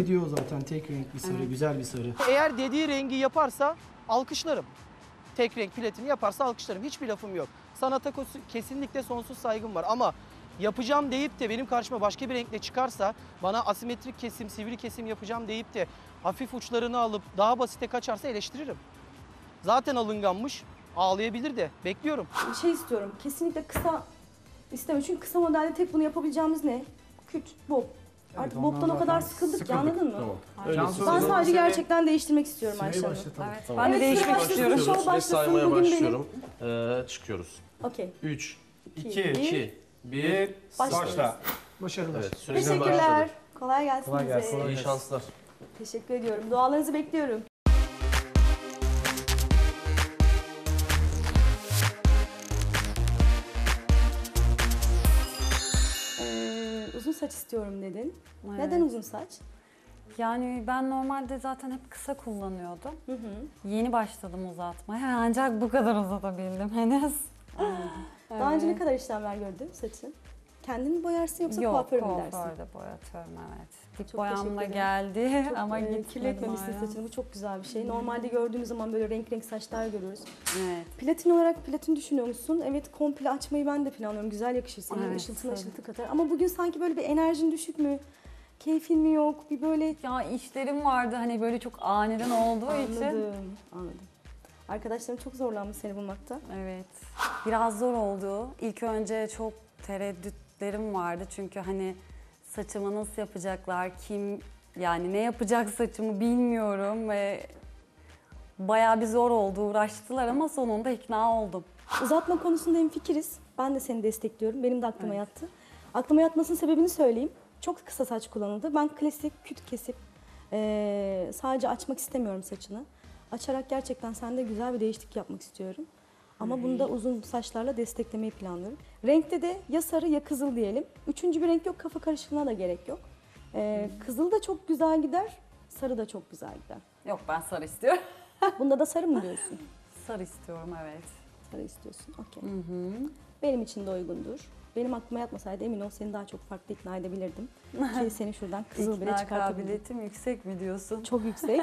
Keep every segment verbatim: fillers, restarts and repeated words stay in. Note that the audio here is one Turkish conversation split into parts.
Diyor zaten tek renk bir sarı, evet. Güzel bir sarı. Eğer dediği rengi yaparsa alkışlarım. Tek renk platini yaparsa alkışlarım. Hiçbir lafım yok. Sanata kesinlikle sonsuz saygım var ama yapacağım deyip de benim karşıma başka bir renkle çıkarsa, bana asimetrik kesim, sivri kesim yapacağım deyip de hafif uçlarını alıp daha basite kaçarsa eleştiririm. Zaten alınganmış, ağlayabilir de. Bekliyorum. Bir şey istiyorum. Kesinlikle kısa istemiyorum. Çünkü kısa modelde tek bunu yapabileceğimiz ne? Küt, bob. Evet, Artık bobtan o kadar sıkıldık, sıkıldık. ki anladın mı? Tamam. Ben sadece gerçekten değiştirmek istiyorum Ayşe Hanım. Evet, Tamam. ben de Evet, değişmek başlasın, istiyorum. şov Başlıyoruz ve başlasın, saymaya bugün başlıyorum. Ee, çıkıyoruz. Okey. üç, İki, iki, bir, Başlıyoruz. başla. Başarılar. Evet, süremiz Teşekkürler. başladı. Kolay gelsin Kolay bize. gelsin. İyi şanslar. Teşekkür ediyorum. Dualarınızı bekliyorum. Ee, uzun saç istiyorum dedin. Evet. Neden uzun saç? Yani ben normalde zaten hep kısa kullanıyordum. Hı hı. Yeni başladım uzatmaya. Ancak bu kadar uzatabildim henüz. Daha önce ne kadar işlemler gördün saçın? Kendin mi boyarsın yoksa Yok, kuaföre mi gidersin? kuaförde boyatıyorum evet. Dip Çok boyamla teşekkür ederim. geldi Çok, ama e, gitmedim kirletmemişsin hala. saçını. Bu çok güzel bir şey. Normalde gördüğümüz zaman böyle renk renk saçlar görüyoruz. Evet. Platin olarak platin düşünüyor musun? Evet, komple açmayı ben de planlıyorum. Güzel yakışır senin. Evet, Işıltına tabii. ışıltı katar. Ama bugün sanki böyle bir enerjin düşük mü? Keyfin mi yok? Bir böyle... Ya işlerim vardı hani böyle çok aniden olduğu için. Anladım, anladım. Arkadaşlarım çok zorlanmış seni bulmakta. Evet. Biraz zor oldu. İlk önce çok tereddütlerim vardı çünkü hani saçımı nasıl yapacaklar, kim yani ne yapacak saçımı bilmiyorum ve bayağı bir zor oldu, uğraştılar ama sonunda ikna oldum. Uzatma konusunda hemfikiriz. Ben de seni destekliyorum. Benim de aklıma yattı. Aklıma yatmasının sebebini söyleyeyim. Çok kısa saç kullanıldı. Ben klasik küt kesip ee, sadece açmak istemiyorum saçını. Açarak gerçekten sende güzel bir değişiklik yapmak istiyorum. Ama bunu da uzun saçlarla desteklemeyi planlıyorum. Renkte de ya sarı ya kızıl diyelim. Üçüncü bir renk yok, kafa karışıklığına da gerek yok. Ee, kızıl da çok güzel gider, sarı da çok güzel gider. Yok ben sarı istiyorum. Bunda da sarı mı diyorsun? Sarı istiyorum evet. Sarı istiyorsun, okey. Benim için de uygundur. Benim aklıma yatmasaydı emin ol seni daha çok farklı ikna edebilirdim. Ki seni şuradan kızıl bile İkna çıkartabilirdim. kabiliyetim yüksek mi diyorsun? Çok yüksek.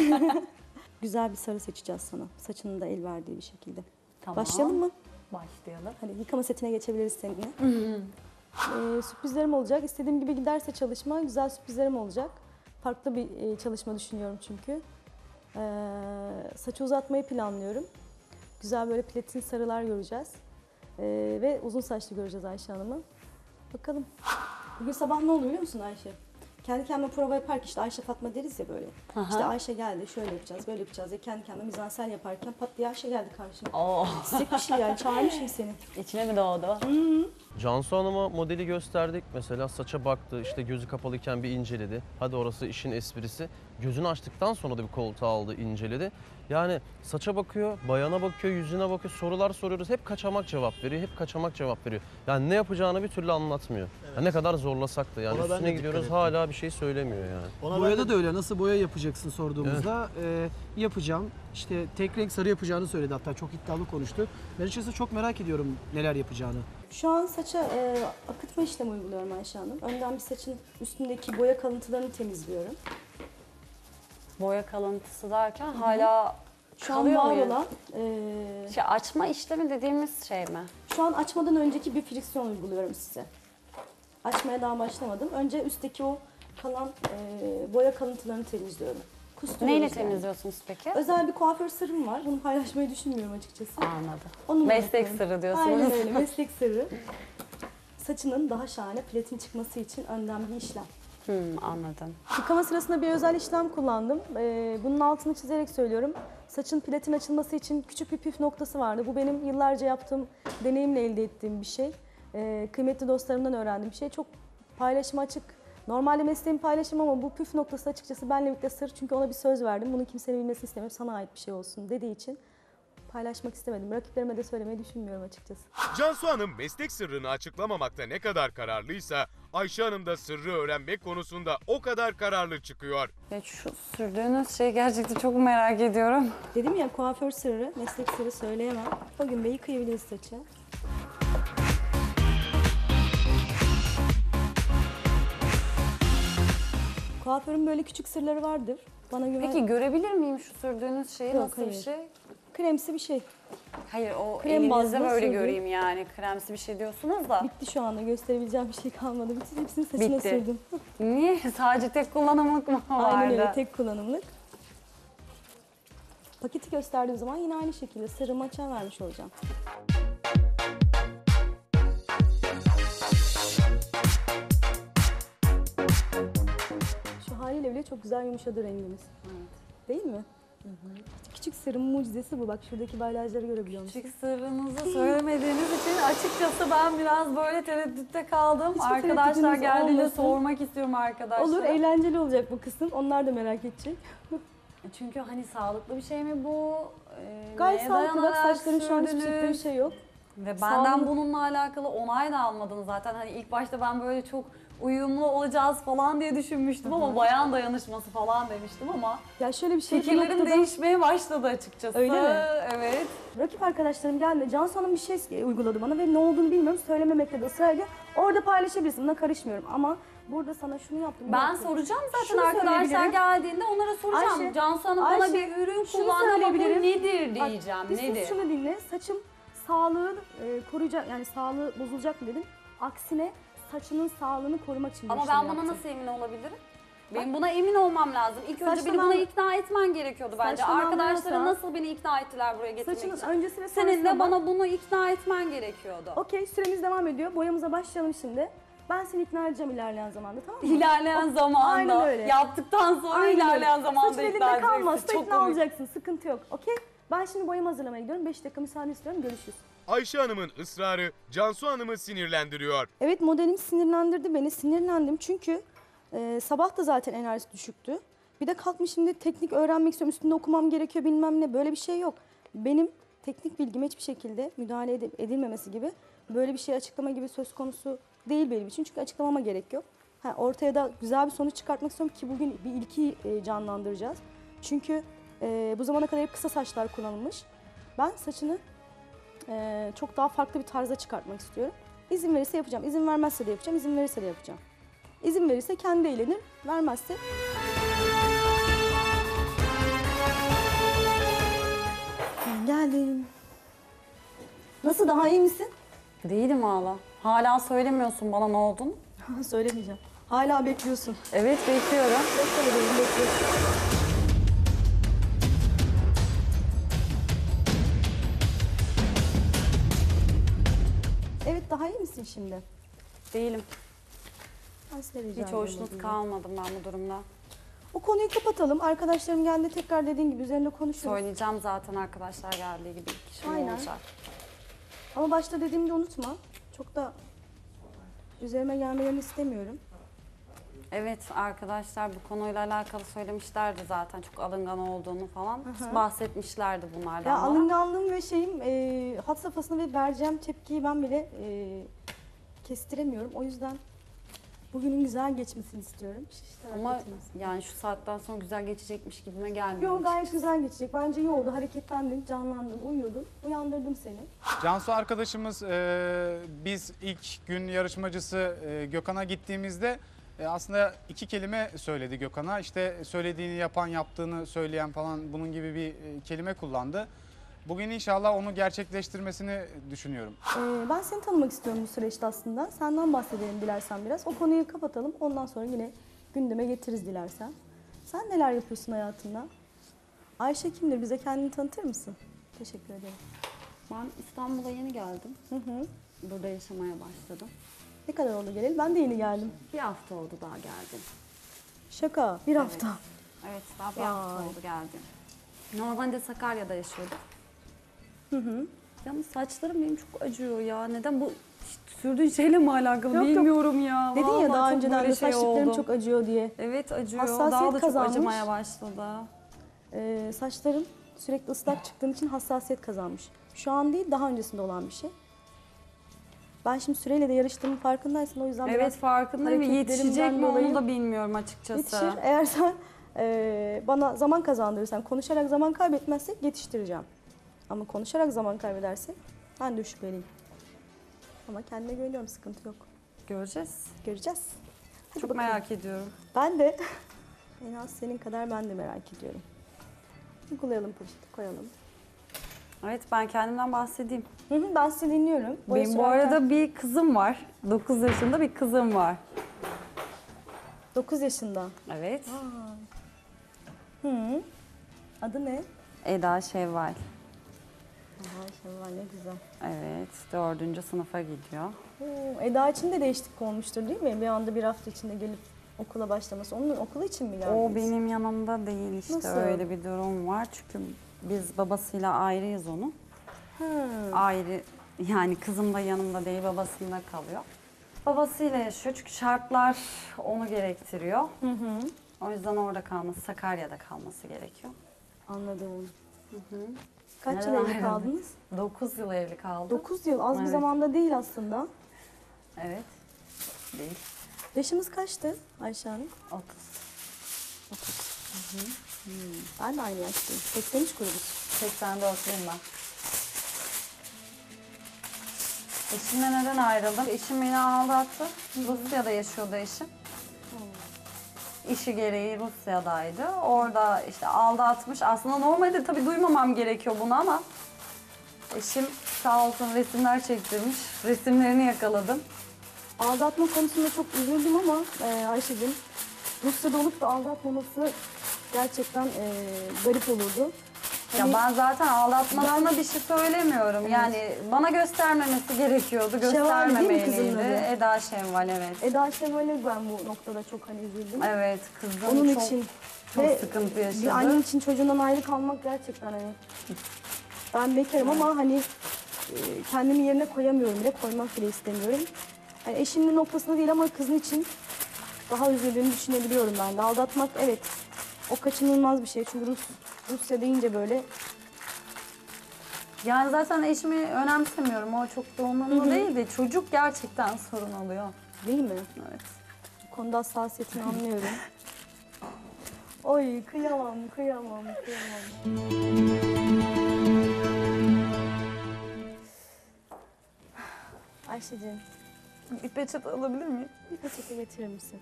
Güzel bir sarı seçeceğiz sana. Saçının da el verdiği bir şekilde. Tamam. Başlayalım mı? Başlayalım. Hadi yıkama setine geçebiliriz seninle. ee, sürprizlerim olacak. İstediğim gibi giderse çalışma, güzel sürprizlerim olacak. Farklı bir e, çalışma düşünüyorum çünkü. Ee, saçı uzatmayı planlıyorum. Güzel böyle platin sarılar göreceğiz. Ee, ve uzun saçlı göreceğiz Ayşe Hanım'ı. Bakalım. Bugün sabah ne oldu biliyor musun Ayşe? Kendi kendime prova yaparken işte Ayşe Fatma deriz ya böyle. Aha. İşte Ayşe geldi, şöyle yapacağız, böyle yapacağız diye kendi kendime mizansel yaparken pat diye Ayşe geldi karşıma. Oo. Çiçek bir şey yani, çağırmışım seni. İçine mi doğdu? Cansu Hanım'a modeli gösterdik mesela, saça baktı, işte gözü kapalıyken bir inceledi. Hadi orası işin esprisi. Gözünü açtıktan sonra da bir koltuğa aldı, inceledi. Yani saça bakıyor, bayana bakıyor, yüzüne bakıyor, sorular soruyoruz. Hep kaçamak cevap veriyor, hep kaçamak cevap veriyor. Yani ne yapacağını bir türlü anlatmıyor. Evet. Yani ne kadar zorlasak da yani Ona ben de üstüne dikkat gidiyoruz ettim. hala bir şey söylemiyor yani. Ona Boyada da öyle. Nasıl boya yapacaksın sorduğumuzda e, yapacağım. İşte tek renk sarı yapacağını söyledi, hatta çok iddialı konuştu. Ben açıkçası çok merak ediyorum neler yapacağını. Şu an saça e, akıtma işlemi uyguluyorum Ayşe Hanım. Önden bir saçın üstündeki boya kalıntılarını temizliyorum. Boya kalıntısı derken hala Şu an kalıyor var mu? olan, e, Şey, açma işlemi dediğimiz şey mi? şu an açmadan önceki bir friksiyon uyguluyorum size. Açmaya daha başlamadım. Önce üstteki o kalan e, boya kalıntılarını temizliyorum. Kusturuyoruz Neyle yani. temizliyorsunuz peki? Özel bir kuaför sırrım var. Bunu paylaşmayı düşünmüyorum açıkçası. Anladım. Onu Meslek bırakıyorum. sırrı diyorsunuz. Aynen öyle, meslek sırrı. Saçının daha şahane platin çıkması için önden bir işlem. Hmm, anladım. Yıkama sırasında bir özel işlem kullandım. Ee, bunun altını çizerek söylüyorum. Saçın platin açılması için küçük bir püf noktası vardı. Bu benim yıllarca yaptığım, deneyimle elde ettiğim bir şey. Ee, kıymetli dostlarımdan öğrendiğim bir şey. Çok paylaşıma açık. Normalde mesleğimi paylaşım ama bu püf noktası açıkçası benle birlikte sır. Çünkü ona bir söz verdim. Bunu kimsenin bilmesini istemiyorum. Sana ait bir şey olsun dediği için paylaşmak istemedim. Rakiplerime de söylemeyi düşünmüyorum açıkçası. Cansu Hanım meslek sırrını açıklamamakta ne kadar kararlıysa, Ayşe Hanım da sırrı öğrenmek konusunda o kadar kararlı çıkıyor. Ya şu sürdüğünüz şeyi gerçekten çok merak ediyorum. Dedim ya, kuaför sırrı, meslek sırrı söyleyemem. Bugün Bey yıkayabiliriz saçı. Kuaförün böyle küçük sırları vardır. Bana güven. Peki görebilir miyim şu sürdüğünüz şeyi? Yok, Nasıl bir hayır. şey? Kremsi bir şey. Hayır o Krem elinizde bazlı böyle sürdüğü- göreyim yani. Kremsi bir şey diyorsunuz da. Bitti şu anda. Gösterebileceğim bir şey kalmadı. Bütün hepsini saçına Bitti. sürdüm. Niye? Sadece tek kullanımlık mı vardı? Aynen öyle. Tek kullanımlık. Paketi gösterdiğim zaman yine aynı şekilde sarı maça vermiş olacağım. Şu haliyle bile çok güzel yumuşadı rengimiz. Değil mi? Küçük sırrın mucizesi bu. Bak şuradaki balyajları görebiliyor musun? Küçük sırrınızı söylemediğiniz için açıkçası ben biraz böyle tereddütte kaldım. Hiçbir Arkadaşlar tereddütünüz geldiğinde olmasın. sormak istiyorum arkadaşlar. Olur, eğlenceli olacak bu kısım. Onlar da merak edecek. Çünkü hani sağlıklı bir şey mi bu? Ee, Gayet neye sağlıklı. Bak dayanarak saçların şu an hiçbir şekilde bir sürdünüz? şey yok. Ve benden Sağlık- bununla alakalı onay da almadım zaten. Hani ilk başta ben böyle çok uyumlu olacağız falan diye düşünmüştüm ama bayan dayanışması falan demiştim ama Ya şöyle bir şey. bir fikirlerim noktada- değişmeye başladı açıkçası. Öyle mi? Evet. Rakip arkadaşlarım geldi. Cansu Hanım bir şey uyguladı bana ve ne olduğunu bilmiyorum. Söylememekte de ısrar ediyor. Orada paylaşabilirsin. Buna karışmıyorum ama burada sana şunu yaptım. bunu Ben yaptım. soracağım zaten Şunu arkadaşlar söyleyebilirim. geldiğinde onlara soracağım. Ayşe, Cansu Hanım Ayşe, bana bir ürün şunu kullandı ama bu söyleyebilirim. nedir Bak, diyeceğim. bir sus, Nedir? şunu dinle. Saçım sağlığı e, koruyacak, yani sağlığı bozulacak mı dedim. Aksine saçının sağlığını korumak için bu Ama işlemi ben buna yaptım. nasıl emin olabilirim? Benim buna emin olmam lazım. İlk önce beni Saçmalama- buna ikna etmen gerekiyordu bence. Saçmalama Arkadaşlarım olsa- nasıl beni ikna ettiler buraya getirmek Saçının için? öncesi ve Senin sonrasına de bak. bana bunu ikna etmen gerekiyordu. Okey, süremiz devam ediyor. Boyamıza başlayalım şimdi. Ben seni ikna edeceğim ilerleyen zamanda, tamam mı? İlerleyen zamanda, Aynen öyle. yaptıktan sonra Aynen ilerleyen öyle. zamanda Saçın ikna elinde kalmazsa edeceksin. Çok ikna komik. olacaksın. Sıkıntı yok. Okey? Ben şimdi boyamı hazırlamaya gidiyorum. beş dakika müsaade istiyorum. Görüşürüz. Ayşe Hanım'ın ısrarı Cansu Hanım'ı sinirlendiriyor. Evet, modelim sinirlendirdi beni. Sinirlendim çünkü e, sabah da zaten enerjisi düşüktü. Bir de kalkmış şimdi teknik öğrenmek istiyorum. Üstünde okumam gerekiyor bilmem ne. Böyle bir şey yok. Benim teknik bilgime hiçbir şekilde müdahale ed- edilmemesi gibi böyle bir şey açıklama gibi söz konusu değil benim için. Çünkü açıklamama gerek yok. Ha, ortaya da güzel bir sonuç çıkartmak istiyorum ki bugün bir ilki e, canlandıracağız. Çünkü e, bu zamana kadar hep kısa saçlar kullanılmış. Ben saçını e, çok daha farklı bir tarza çıkartmak istiyorum. İzin verirse yapacağım. İzin vermezse de yapacağım. İzin verirse de yapacağım. İzin verirse kendi eğlenir. Vermezse... Geldim. Nasıl, daha iyi misin? Değilim hala. Hala söylemiyorsun bana ne olduğunu. Söylemeyeceğim. Hala bekliyorsun. Evet bekliyorum. Bekle bebeğim, bekle. Evet, daha iyi misin şimdi? Değilim. Ben size rica Hiç ederim hoşnut bugün. kalmadım ben bu durumda. O konuyu kapatalım. Arkadaşlarım geldi, tekrar dediğin gibi üzerine konuşuruz. Söyleyeceğim zaten arkadaşlar geldiği gibi ilk kişi Aynen. olacak. Ama başta dediğimi de unutma. Çok da üzerime gelmelerini istemiyorum. Evet arkadaşlar bu konuyla alakalı söylemişlerdi zaten çok alıngan olduğunu falan. Bahsetmişlerdi bunlardan Ya bana. alınganlığım ve şeyim e, had safhasını ve vereceğim tepkiyi ben bile e, kestiremiyorum. O yüzden bugünün güzel geçmesini istiyorum. Şişler Ama hareketimiz. yani şu saatten sonra güzel geçecekmiş gibime gelmiyor. Yo, gayet güzel geçecek. Bence iyi oldu. Hareketlendin, canlandın, uyuyordun. Uyandırdım seni. Cansu arkadaşımız e, biz ilk gün yarışmacısı e, Gökhan'a gittiğimizde e, aslında iki kelime söyledi Gökhan'a. İşte söylediğini yapan, yaptığını söyleyen falan bunun gibi bir e, kelime kullandı. Bugün inşallah onu gerçekleştirmesini düşünüyorum. Ee, ben seni tanımak istiyorum bu süreçte aslında. Senden bahsedelim dilersen biraz. O konuyu kapatalım. Ondan sonra yine gündeme getiririz dilersen. Sen neler yapıyorsun hayatında? Ayşe kimdir? Bize kendini tanıtır mısın? Teşekkür ederim. Ben İstanbul'a yeni geldim. Hı hı. Burada yaşamaya başladım. Ne kadar oldu geleli? Ben de yeni geldim. Bir hafta oldu daha geldim. Şaka. Bir hafta. Evet daha bir hafta Vay. oldu geldim. Normalde Sakarya'da yaşıyordum. Hı hı. Yalnız saçlarım benim çok acıyor ya. Neden bu işte sürdüğün şeyle mi alakalı Yok, yok. bilmiyorum ya. Dedin Vallahi ya daha çok önceden böyle de şey saçlıklarım oldu. çok acıyor diye. Evet acıyor. Hassasiyet Daha da kazanmış. çok acımaya başladı. Ee, saçlarım sürekli ıslak çıktığım için hassasiyet kazanmış. Şu an değil, daha öncesinde olan bir şey. Ben şimdi süreyle de yarıştığımın farkındaysan, o yüzden Evet biraz farkındayım ve hareketlerimden yetişecek mi dolayı onu da bilmiyorum açıkçası. yetişir. Eğer sen e, bana zaman kazandırırsan, konuşarak zaman kaybetmezsek yetiştireceğim. Ama konuşarak zaman kaybedersek ben de şüpheliyim. Ama kendime güveniyorum, sıkıntı yok. Göreceğiz. Göreceğiz. Hadi Çok bakalım. merak ediyorum. Ben de En az senin kadar ben de merak ediyorum. Uygulayalım poşeti, koyalım. Evet, ben kendimden bahsedeyim. Hı hı, ben sizi dinliyorum. Boya Benim bu sürerken- arada bir kızım var. dokuz yaşında bir kızım var. dokuz yaşında. Evet. Hı. Adı ne? Eda Şevval. Aha, Şevval ne güzel. Evet, dördüncü sınıfa gidiyor. Oo, Eda için de değişiklik olmuştur değil mi? Bir anda bir hafta içinde gelip okula başlaması. Onun okulu için mi geldiniz? O benim yanımda değil işte, Nasıl? öyle bir durum var. Çünkü biz babasıyla ayrıyız onun. Hı. Ayrı, yani kızım da yanımda değil, babasında kalıyor. Babasıyla yaşıyor çünkü şartlar onu gerektiriyor. Hı hı. O yüzden orada kalması, Sakarya'da kalması gerekiyor. Anladım. Hı hı. Kaç Neden yıl evli ayrıldın? kaldınız? dokuz yıl evli kaldı. dokuz yıl. Az bir Evet. zamanda değil aslında. Evet. Değil. Yaşınız kaçtı Ayşe Hanım? otuz. Ben de aynı yaştayım. seksen üç grubuz. seksen dörtlüyüm ben. Eşimle neden ayrıldım? Eşim beni aldattı. Rusya'da yaşıyordu eşim. İşi gereği Rusya'daydı. Orada işte aldatmış. Aslında normalde tabii duymamam gerekiyor bunu ama eşim sağ olsun resimler çektirmiş. Resimlerini yakaladım. Aldatma konusunda çok üzüldüm ama e, Ayşe'cim Rusya'da olup da aldatmaması gerçekten e, garip olurdu. Ya Hani ben zaten aldatmasına bir şey söylemiyorum. Yani bana göstermemesi gerekiyordu. Şevval değil mi kızın Göstermemeliydi. adı? Eda Şevval, evet. Eda Şevval'e ben bu noktada çok hani üzüldüm. Evet, kızım Onun çok, için çok ve sıkıntı bir yaşadı. anne için çocuğundan ayrı kalmak gerçekten hani ben bekarım ama hani e, kendimi yerine koyamıyorum bile, koymak bile istemiyorum. Yani eşimin noktasında değil ama kızın için daha üzüldüğünü düşünebiliyorum ben de. Aldatmak evet o kaçınılmaz bir şey çünkü Rus, Rusya deyince böyle Yani zaten eşimi önemsemiyorum. O çok da umurumda değil de çocuk gerçekten sorun oluyor. değil mi? Evet. Bu konuda hassasiyetini anlıyorum. Oy kıyamam, kıyamam, kıyamam. Ayşe'ciğim Bir peçete alabilir miyim? bir peçete getirir misin?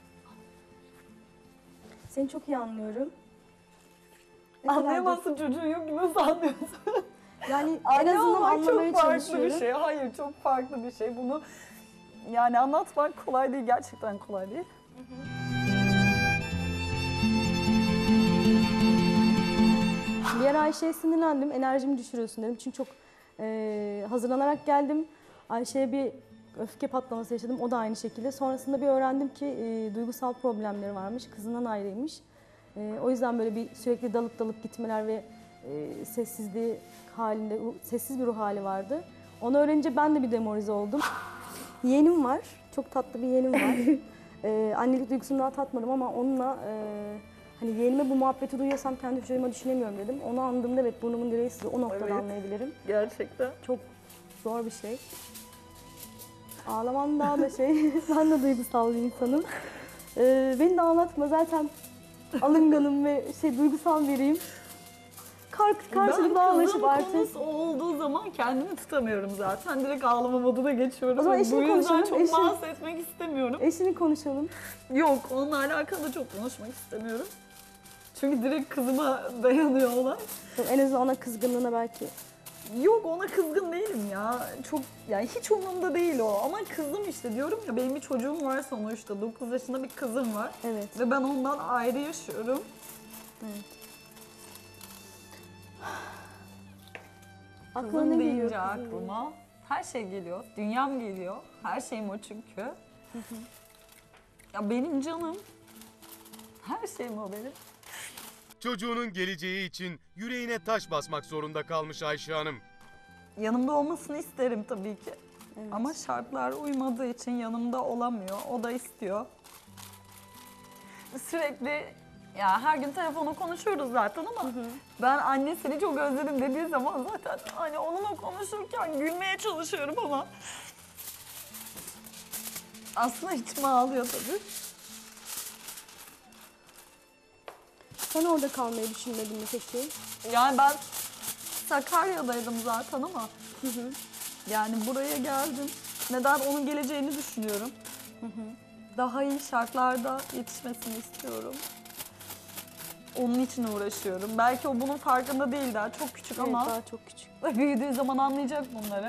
Seni çok iyi anlıyorum. Ne kadardır- Anlayamazsın, çocuğun yok ki nasıl anlıyorsun? Yani en Anne azından olmak anlamaya çok farklı çalışıyorum. bir şey. Hayır, çok farklı bir şey. Bunu yani anlatmak kolay değil, gerçekten kolay değil. Bir ara Ayşe'ye sinirlendim, enerjimi düşürüyorsun dedim. Çünkü çok e, hazırlanarak geldim. Ayşe'ye bir öfke patlaması yaşadım, o da aynı şekilde. Sonrasında bir öğrendim ki e, duygusal problemleri varmış, kızından ayrıymış. E, o yüzden böyle bir sürekli dalıp dalıp gitmeler ve e, sessizliği halinde, sessiz bir ruh hali vardı. Onu öğrenince ben de bir demoralize oldum. Yeğenim var, çok tatlı bir yeğenim var. e, annelik duygusunu daha tatmadım ama onunla... E, Hani yeğenime bu muhabbeti duyuyorsam kendi çocuğuma düşünemiyorum dedim. Onu andığımda evet burnumun direği sızlıyor. O noktada Evet. anlayabilirim. Gerçekten. Çok zor bir şey. Ağlamam daha da şey. Ben de duygusal bir insanım. Ee, beni de ağlatma zaten alınganım ve şey duygusal biriyim. Kar karşılıklı ağlaşıp Ben artık. kızın konusu olduğu zaman kendimi tutamıyorum zaten. Direkt ağlama moduna geçiyorum. O zaman Bu eşini yüzden konuşalım, çok eşin- bahsetmek istemiyorum. Eşini konuşalım. Yok, onunla alakalı da çok konuşmak istemiyorum. Çünkü direkt kızıma dayanıyor olay. En azından ona kızgınlığına belki. Yok, ona kızgın değilim ya. Çok yani hiç umurumda değil o. Ama kızım işte, diyorum ya, benim bir çocuğum var sonuçta. dokuz yaşında bir kızım var. Evet. Ve ben ondan ayrı yaşıyorum. Evet. Aklına Kızım ne geliyor? deyince kızım deyince? aklıma her şey geliyor. Dünyam geliyor. Her şeyim o çünkü. Ya benim canım. Her şeyim o benim. Çocuğunun geleceği için yüreğine taş basmak zorunda kalmış Ayşe Hanım. Yanımda olmasını isterim tabii ki. Evet. Ama şartlar uymadığı için yanımda olamıyor. O da istiyor. Sürekli ya her gün telefonla konuşuyoruz zaten ama ben anne seni çok özledim dediği zaman zaten hani onunla konuşurken gülmeye çalışıyorum ama aslında içime ağlıyor tabii. Sen orada kalmayı düşünmedin mi peki? Yani ben Sakarya'daydım zaten ama yani buraya geldim. Neden? Onun geleceğini düşünüyorum. Daha iyi şartlarda yetişmesini istiyorum. Onun için uğraşıyorum. Belki o bunun farkında değil, daha çok küçük Evet, ama daha çok küçük. büyüdüğü zaman anlayacak bunları.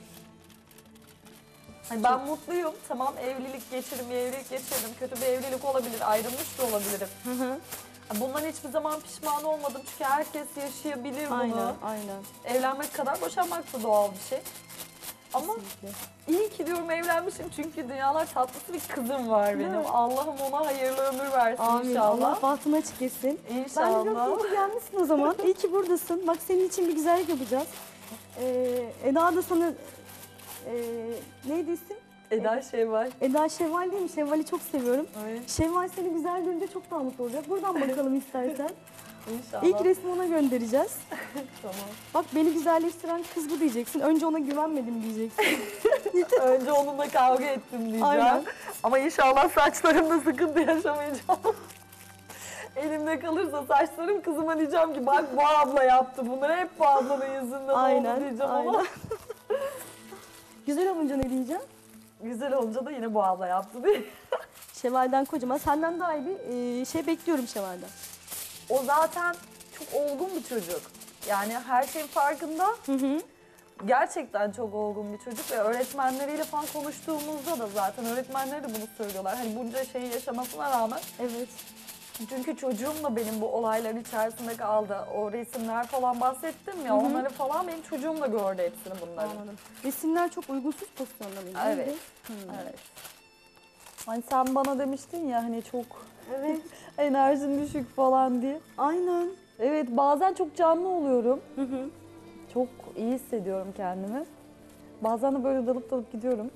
Hani ben mutluyum. Tamam, evlilik geçirdim, bir evlilik geçirdim. Kötü bir evlilik olabilir, ayrılmış da olabilirim. Hı hı. Bundan hiçbir zaman pişman olmadım çünkü herkes yaşayabilir bunu. Aynen, aynen. Evlenmek kadar boşanmak da doğal bir şey. Ama Kesinlikle. iyi ki diyorum evlenmişim çünkü dünyalar tatlısı bir kızım var benim. Allah'ım ona hayırlı ömür versin Amin. inşallah. Allah bahtını açık etsin. Ben de İnşallah. çok iyi ki gelmişsin o zaman. İyi ki buradasın. Bak senin için bir güzellik yapacağız. Ee, Eda da sana... Ee, neydi isim? Eda Şevval. Eda Şevval değil mi? Şevval'i çok seviyorum. Evet. Şevval seni güzel görünce çok daha mutlu olacak. Buradan bakalım istersen. İnşallah. İlk resmi ona göndereceğiz. Tamam. Bak beni güzelleştiren kız bu diyeceksin. Önce ona güvenmedim diyeceksin. Önce onunla kavga ettim diyeceğim. Aynen. Ama inşallah saçlarımda sıkıntı yaşamayacağım. Elimde kalırsa saçlarım kızıma diyeceğim ki bak bu abla yaptı bunları, hep bu ablanın yüzünden Aynen, oldu diyeceğim aynen. ama Güzel olunca ne diyeceğim? güzel olunca da yine bu abla yaptı diye. Şevval'den kocaman. Senden daha iyi bir e, şey bekliyorum Şevval'den. O zaten çok olgun bir çocuk. Yani her şeyin farkında. Hı hı. Gerçekten çok olgun bir çocuk ve öğretmenleriyle falan konuştuğumuzda da zaten öğretmenleri de bunu söylüyorlar. Hani bunca şeyi yaşamasına rağmen. Evet. Çünkü çocuğum da benim bu olayların içerisinde kaldı. O resimler falan bahsettim ya, onları falan benim çocuğum da gördü hepsini bunları. Anladım. Resimler çok uygunsuz pozisyonda mıydı? Evet. Neydi? Evet. Hani sen bana demiştin ya hani çok Evet. enerjin düşük falan diye. Aynen. Evet, bazen çok canlı oluyorum. Hı hı. Çok iyi hissediyorum kendimi. Bazen de böyle dalıp dalıp gidiyorum.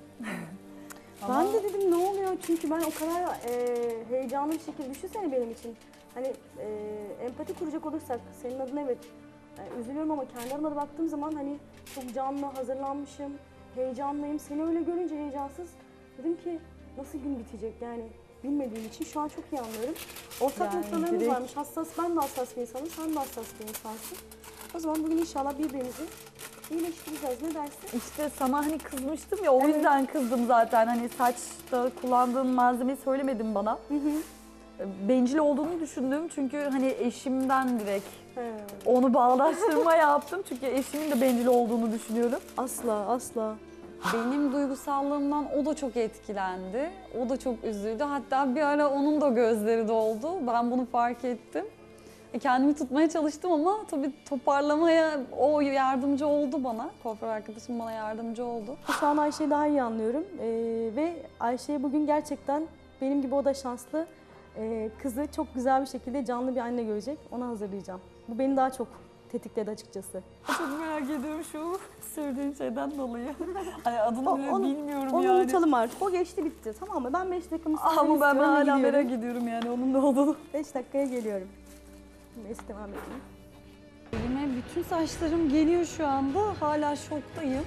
Ama Ben de dedim ne oluyor çünkü ben o kadar e, heyecanlı bir şekilde düşünsene benim için. Hani e, empati kuracak olursak senin adına evet yani üzülüyorum ama kendi adıma da baktığım zaman hani çok canlı hazırlanmışım, heyecanlıyım. Seni öyle görünce heyecansız dedim ki nasıl gün bitecek yani bilmediğim için şu an çok iyi anlıyorum. Ortak Yani noktalarımız direkt- varmış. Hassas, ben de hassas bir insanım, sen de hassas bir insansın. O zaman bugün inşallah birbirimizi iyileştireceğiz. Ne dersin? İşte sana hani kızmıştım ya, o Evet. yüzden kızdım zaten. Hani saçta kullandığın malzemeyi söylemedin bana. Hı hı. Bencil olduğunu düşündüm çünkü hani eşimden direkt He. onu bağdaştırma yaptım. Çünkü eşimin de bencil olduğunu düşünüyorum. Asla, asla. Benim duygusallığımdan o da çok etkilendi. O da çok üzüldü. Hatta bir ara onun da gözleri doldu. Ben bunu fark ettim. E, Kendimi tutmaya çalıştım ama tabii toparlamaya o yardımcı oldu bana. Kuaför arkadaşım bana yardımcı oldu. Şu an Ayşe'yi daha iyi anlıyorum ee, ve Ayşe'ye bugün gerçekten benim gibi o da şanslı. Ee, kızı çok güzel bir şekilde canlı bir anne görecek. Ona hazırlayacağım. Bu beni daha çok tetikledi açıkçası. Çok merak ediyorum şu söylediğin şeyden dolayı. Hani adını O- bile onu- bilmiyorum Onu yani. unutalım artık. O geçti bitti tamam mı? Ben beş dakika müsaade Ama ben istiyorum ve hala gidiyorum. merak ediyorum yani onun ne olduğunu. beş dakikaya geliyorum. Neyse devam edeyim. Elime bütün saçlarım geliyor şu anda. Hala şoktayım.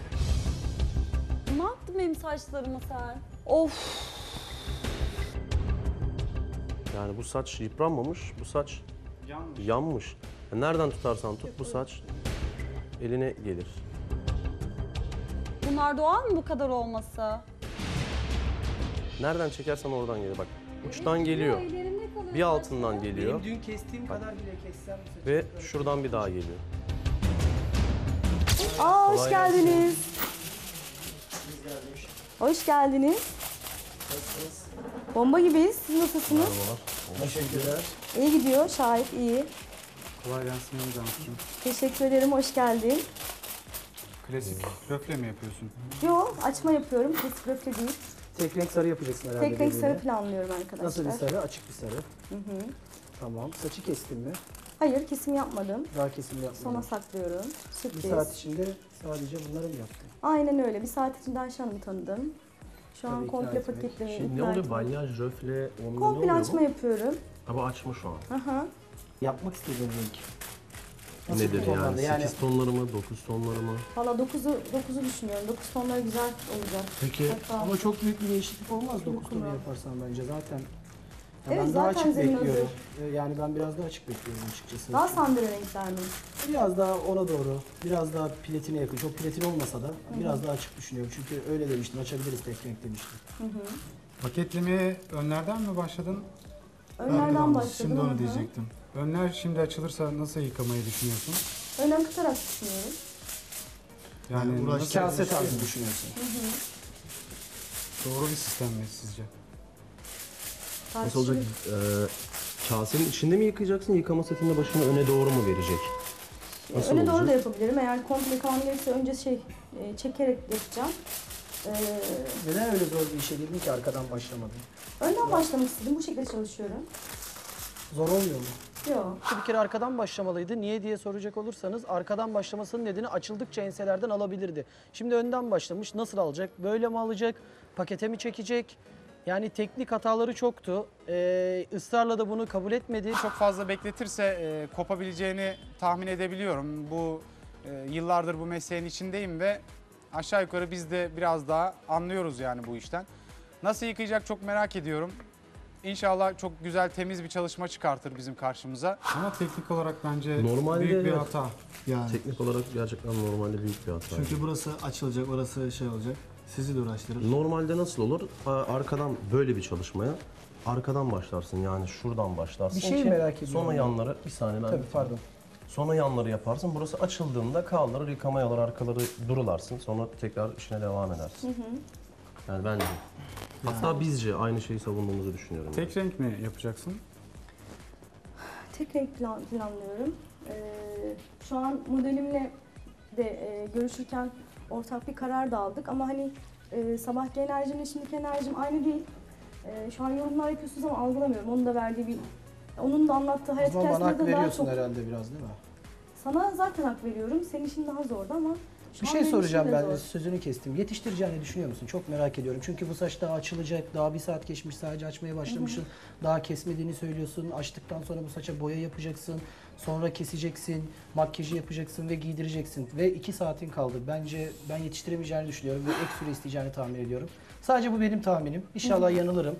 Ne yaptın benim saçlarıma sen? Of! Yani bu saç yıpranmamış, bu saç Yanlış. yanmış. Ya nereden tutarsan tut bu saç eline gelir. Bunlar doğal mı bu kadar olması? Nereden çekersen oradan gelir bak. Uçtan geliyor. Ellerimde kalıyor Bir altından geliyor Benim dün kestiğim kadar bile kessem... ve şuradan bir daha geliyor. Aa hoş Kolay geldiniz. Hoş geldiniz. Bomba gibiyiz. Siz nasılsınız? Teşekkürler. İyi gidiyor. Şahit iyi. Kolay gelsin Yavuz'cığım. Teşekkür ederim. Hoş geldin. Klasik röfle mi yapıyorsun? Yo açma yapıyorum. Kesik röfle değil. Tek renk sarı yapacaksın herhalde. Tek renk birbirine. sarı planlıyorum arkadaşlar. Nasıl bir sarı? Açık bir sarı. Hı hı. Tamam. Saçı kestin mi? Hayır kesim yapmadım. Daha kesim yapmadın. Sona saklıyorum. Bir Sürpriz. saat içinde sadece bunları mı yaptın? Aynen öyle. Bir saat içinde Ayşe Hanım'ı tanıdım. Şu an Tabii, ikna komple etmek. paketlemeyi Şey, ne ikna oluyor? etmek. Balyaj, röfle, onun ne Komple oluyor açma bu? yapıyorum. Ama açma şu an. Aha. Yapmak istediğin renk. Nasıl Nedir tonlarda? yani? sekiz tonları mı, dokuz tonları mı? Valla dokuzu dokuzu düşünüyorum. dokuz tonları güzel olacak. Peki Hatta Ama çok büyük bir değişiklik olmaz dokuz tonu Dokunma. yaparsan bence zaten. Ya Evet, ben daha zaten açık zemin bekliyorum. Ee, Yani ben biraz daha açık bekliyorum açıkçası. daha sandalye renkler mi? Biraz daha ona doğru, biraz daha platine yakın. Çok platin olmasa da biraz daha açık düşünüyorum. Çünkü öyle demiştim, açabiliriz tek renk demiştim. Hı hı. Paketlemeye önlerden mi başladın? Önlerden Arkadan mı? başladım. Şimdi onu hı hı. diyecektim. Önler şimdi açılırsa nasıl yıkamayı düşünüyorsun? Önden tutarak düşünüyorum. Yani Yani nasıl, kase tarzı düşünüyorsun. doğru bir sistem mi sizce? Nasıl olacak? Ee, kasenin içinde mi yıkayacaksın? Yıkama setinde başını öne doğru mu verecek? Nasıl Öne olacak? doğru da yapabilirim. Eğer komple yıkamam gerekirse önce şey e, çekerek yapacağım. Ee, Neden öyle zor bir işe girdin ki arkadan başlamadın? önden başlamak istedim. Bu şekilde çalışıyorum. Zor olmuyor mu? Yok. Bir kere arkadan başlamalıydı. Niye diye soracak olursanız arkadan başlamasının nedeni açıldıkça enselerden alabilirdi. Şimdi önden başlamış. Nasıl alacak? Böyle mi alacak? Pakete mi çekecek? Yani teknik hataları çoktu. Ee, ısrarla da bunu kabul etmedi. Çok fazla bekletirse e, kopabileceğini tahmin edebiliyorum. Bu e, yıllardır bu mesleğin içindeyim ve aşağı yukarı biz de biraz daha anlıyoruz yani bu işten. Nasıl yıkayacak çok merak ediyorum. İnşallah çok güzel temiz bir çalışma çıkartır bizim karşımıza. Ama teknik olarak bence Normalde büyük bir evet. hata. Yani. Teknik olarak gerçekten normalde büyük bir hata. Çünkü burası açılacak, orası şey olacak. Sizi de uğraştırır. Normalde nasıl olur? A- Arkadan böyle bir çalışmaya arkadan başlarsın, yani şuradan başlarsın. Bir şeyi ki merak ediyorum Sonra ya. yanları, bir saniye ben Tabii pardon. Sonra yanları yaparsın. Burası açıldığında kaldırır, yıkamaya alır, arkaları durularsın. Sonra tekrar işine devam edersin. Yani bence. Hatta bizce aynı şeyi savunduğumuzu düşünüyorum. Tek renk mi yapacaksın? Tek renk plan, planlıyorum. Ee, şu an modelimle de e, görüşürken ortak bir karar da aldık ama hani e, sabahki enerjimle şimdiki enerjim aynı değil. E, şu an yorumlar yapıyorsunuz ama algılamıyorum. Onun da verdiği bir, onun da anlattığı O hayat zaman bana hak hikayesinde de daha veriyorsun çok. herhalde biraz değil mi? Sana zaten hak veriyorum. Senin işin daha zordu ama şu Bir an şey benim işim soracağım de ben, zor. sözünü kestim. Yetiştireceğini düşünüyor musun? Çok merak ediyorum. Çünkü bu saç daha açılacak, daha bir saat geçmiş sadece açmaya başlamışsın. Daha kesmediğini söylüyorsun. Açtıktan sonra bu saça boya yapacaksın. Sonra keseceksin, makyajı yapacaksın ve giydireceksin. Ve iki saatin kaldı. Bence ben yetiştiremeyeceğini düşünüyorum ve ek süre isteyeceğini tahmin ediyorum. Sadece bu benim tahminim. İnşallah yanılırım.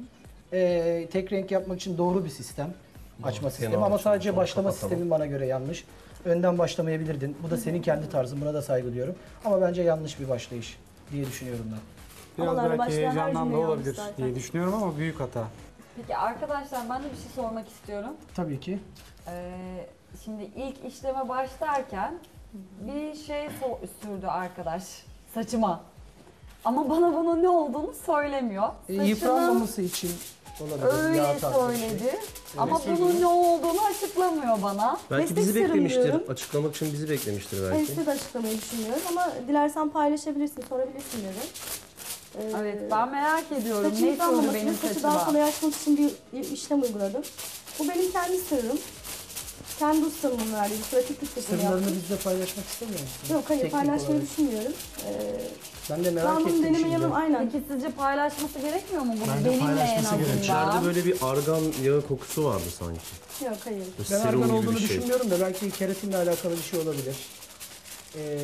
Ee, tek renk yapmak için doğru bir sistem. Açma sistemi Kenar ama açalım, sadece sonra başlama kapatalım. sistemin bana göre yanlış. Önden başlamayabilirdin. Bu da senin kendi tarzın. Buna da saygı duyuyorum. Ama bence yanlış bir başlayış diye düşünüyorum ben. Biraz Havalarla belki başlayan her heyecandan da cümle yanlış olabilir zaten. diye düşünüyorum ama büyük hata. Peki arkadaşlar ben de bir şey sormak istiyorum. Tabii ki. Ee, şimdi ilk işleme başlarken bir şey so- sürdü arkadaş saçıma. Ama bana bunun ne olduğunu söylemiyor. E, Saçının yıpranmaması için olabilir. öyle yağ tarzı bir şey. söyledi. Ama bunun ne olduğunu açıklamıyor bana. Belki Destek bizi serum beklemiştir. diyorum. Açıklamak için bizi beklemiştir Hani belki. size de açıklamayı düşünüyorum ama dilersen paylaşabilirsin, sorabilirsin dedi. Ee, Evet ben merak ediyorum Saçın ne yıpranmaması sürdü ve benim saçı daha saçıma. kolay açmak için bir işlem uyguladım. Bu benim kendi sırrım. Kendi ustamın verdiği bir pratiklik tekniği Sırlarını yaptım. bizle paylaşmak istemiyor musun? Yok hayır Teknik paylaşmayı olarak. düşünmüyorum. Ee, Ben de ben merak bunu ettim deneme şimdi. yanım aynen. Peki sizce paylaşması gerekmiyor mu bunu? Bence Benimle en paylaşması azından. gerekiyor. İçeride böyle bir argan yağı kokusu vardı sanki. Yok hayır. Böyle Ben serum argan gibi olduğunu bir şey. düşünmüyorum da belki keratinle alakalı bir şey olabilir. Ee,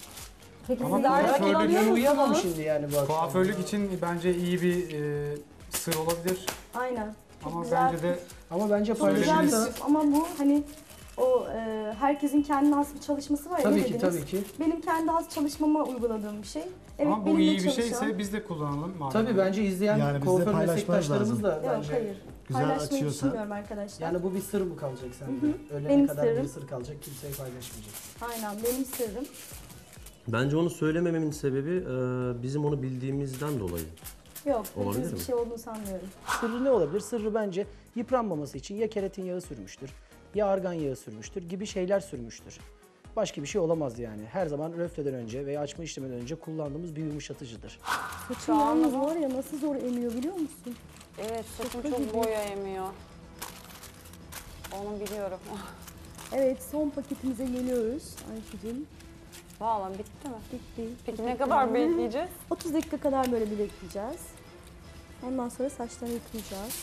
Peki Ama siz hala kuaförlük kullanıyor ben uyuyamam musunuz? şimdi yani bu akşam. Kuaförlük için bence iyi bir e, sır olabilir. Aynen. Çok Ama güzel. bence de Ama bence Çok güzel bir paylaşırsa... tip ama bu hani o e, herkesin kendine has bir çalışması var ya Tabii ne ki dediniz? tabii ki. Benim kendi has çalışmama uyguladığım bir şey. Evet ama bu benimle iyi bir çalışan. şeyse biz de kullanalım. madem. Tabii bence izleyen Yani biz de kuaför paylaşmamız meslektaşlarımız lazım. da Yok bence... hayır. Güzel Paylaşmayı açıyorsa- düşünmüyorum arkadaşlar. Yani bu bir sır mı kalacak sende? Ölene Benim kadar sırrım. bir sır kalacak, kimseye paylaşmayacak. Aynen benim sırrım. Bence onu söylemememin sebebi e, bizim onu bildiğimizden dolayı. Yok Olabilir bildiğiniz bir mi? şey olduğunu sanmıyorum. Sırrı ne olabilir? Sırrı bence yıpranmaması için ya keratin yağı sürmüştür, ya argan yağı sürmüştür gibi şeyler sürmüştür. Başka bir şey olamaz yani. Her zaman röfleden önce veya açma işleminden önce kullandığımız bir yumuşatıcıdır. Saçım yalnız var ya nasıl zor emiyor biliyor musun? Evet saçım Şaka çok gibi. boya emiyor. Onu biliyorum. Evet son paketimize geliyoruz Ayşe'cim. Vallahi bitti mi? Bitti. Peki ne kadar bekleyeceğiz? otuz dakika kadar böyle bir bekleyeceğiz. Ondan sonra saçları yıkayacağız.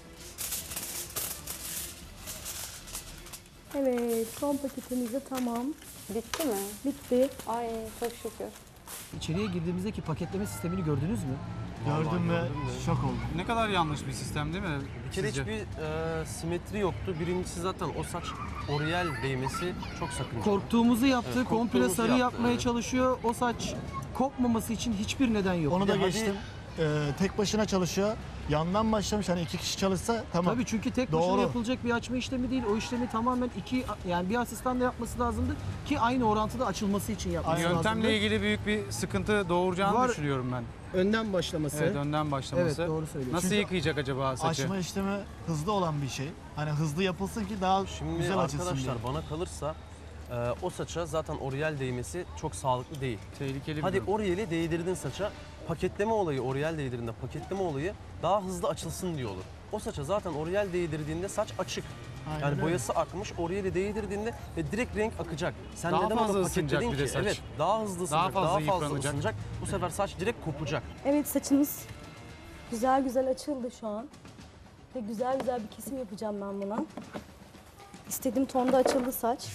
Evet son paketimiz de tamam. Bitti mi? Bitti. Ay çok şükür. İçeriye girdiğimizdeki paketleme sistemini gördünüz mü? Gördüm ve şok oldum. ne kadar yanlış bir sistem değil mi? Bir kere sizce? hiçbir e, simetri yoktu. Birincisi zaten o saç oryal değmesi çok sakıncalı. Korktuğumuzu yaptı, Evet, komple korktuğumuzu sarı yaptı, yapmaya evet. çalışıyor. O saç kopmaması için hiçbir neden yok. Onu Bir da de hadi- geçtim. Ee, tek başına çalışıyor. yandan başlamış. Hani iki kişi çalışsa tamam. Tabii çünkü tek başına Doğru. yapılacak bir açma işlemi değil. O işlemi tamamen iki yani bir asistanla yapması lazımdı ki aynı orantıda açılması için yapması lazımdı. Yöntemle ilgili büyük bir sıkıntı doğuracağını Var. düşünüyorum ben. Önden başlaması. Evet, önden başlaması. Evet, doğru söylüyorsun. Nasıl Çünkü yıkayacak acaba saçı? Açma işlemi hızlı olan bir şey. Hani hızlı yapılsın ki daha Şimdi güzel açılsın arkadaşlar diye. bana kalırsa e, o saça zaten Oreal değmesi çok sağlıklı değil. Tehlikeli bir Hadi durum. Oreal'i değdirdin saça, paketleme olayı, Oreal değdirdiğinde paketleme olayı daha hızlı açılsın diye olur. O saça zaten Oreal değdirdiğinde saç açık. Aynen Yani öyle. boyası akmış, Oreal'i değdirdiğinde ve direkt renk akacak. Sen Daha neden fazla onu ısınacak paketledin bir de ki? saç. Evet, daha hızlı ısınacak, fazla daha fazla yıpranacak. ısınacak. Bu sefer saç direkt kopacak. Evet, saçımız güzel güzel açıldı şu an. Ve güzel güzel bir kesim yapacağım ben buna. İstediğim tonda açıldı saç.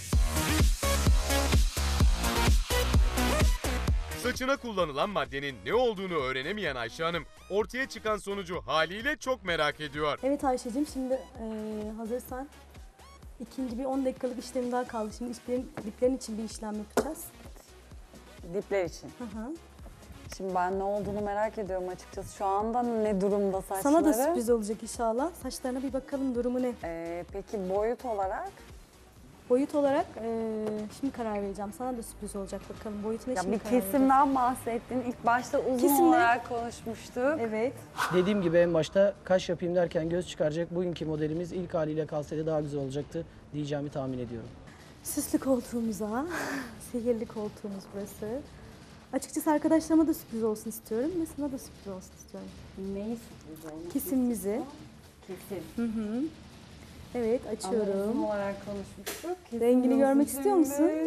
Saçına kullanılan maddenin ne olduğunu öğrenemeyen Ayşe Hanım ortaya çıkan sonucu haliyle çok merak ediyor. Evet Ayşe'cim, şimdi eee, hazırsan ikinci bir on dakikalık işlem daha kaldı. Şimdi iplerin, diplerin için bir işlem yapacağız. Dipler için. Hı hı. Şimdi ben ne olduğunu merak ediyorum açıkçası. Şu anda ne durumda saçları? Sana da sürpriz olacak inşallah. Saçlarına bir bakalım, durumu ne? Ee, peki boyut olarak? Boyut olarak eee, şimdi karar vereceğim. Sana da sürpriz olacak, bakalım. Boyutuna Ya şimdi bir karar vereceğiz. kesimden bahsettin. İlk başta uzun Kesimden- olarak konuşmuştuk. Evet. Dediğim gibi en başta kaş yapayım derken göz çıkaracak. Bugünkü modelimiz ilk haliyle kalsaydı daha güzel olacaktı diyeceğimi tahmin ediyorum. Süslü koltuğumuza, sihirli koltuğumuz burası. Açıkçası arkadaşlarıma da sürpriz olsun istiyorum ve sana da sürpriz olsun istiyorum. Neyi sürpriz olmuş? Kesimimizi. Kesim. Hı hı. Evet, Ama uzun açıyorum. olarak konuşmuştuk. Kesim Rengini nasıl görmek istiyor musun? şimdi?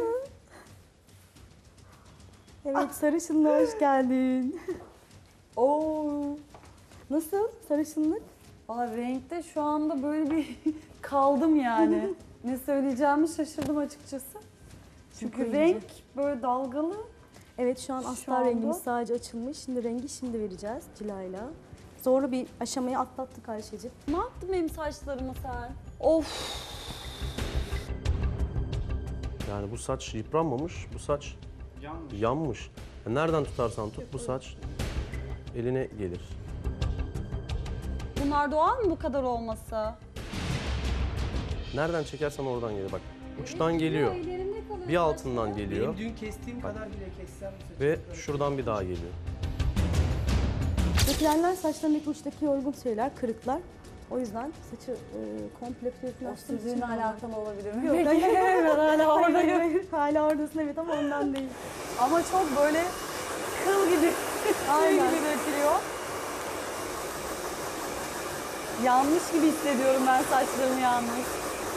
Evet, sarışınla hoş geldin. Oo. Nasıl sarışınlık? Valla renkte şu anda böyle bir kaldım yani. Ne söyleyeceğimi şaşırdım açıkçası. Çünkü Çok renk böyle dalgalı. Evet, şu an Şu astar anda- rengimiz sadece açılmış. Şimdi rengi şimdi vereceğiz cilayla. Zorlu bir aşamayı atlattık Ayşe'cim. Ne yaptın benim saçlarıma sen? Of. Yani bu saç yıpranmamış, bu saç Yanlış. yanmış. Ya nereden tutarsan tut bu saç eline gelir. Bunlar doğal mı bu kadar olması? Nereden çekersen oradan gelir bak. Uçtan geliyor, bir altından geliyor Benim dün kestiğim kadar bile kessem ve şuradan bir daha geliyor. Dökülenler saçlarındaki uçtaki yorgun şeyler, kırıklar. O yüzden saçı e, komple fiyatını O açtığım için... sizinle alakalı olabilir mi? Yok, Peki, ben hala oradayım. Hayır, hala oradasın evet ama ondan değil. Ama çok böyle kıl gibi, tüy Aynen. gibi dökülüyor. Yanmış gibi hissediyorum ben saçlarımı yalnız.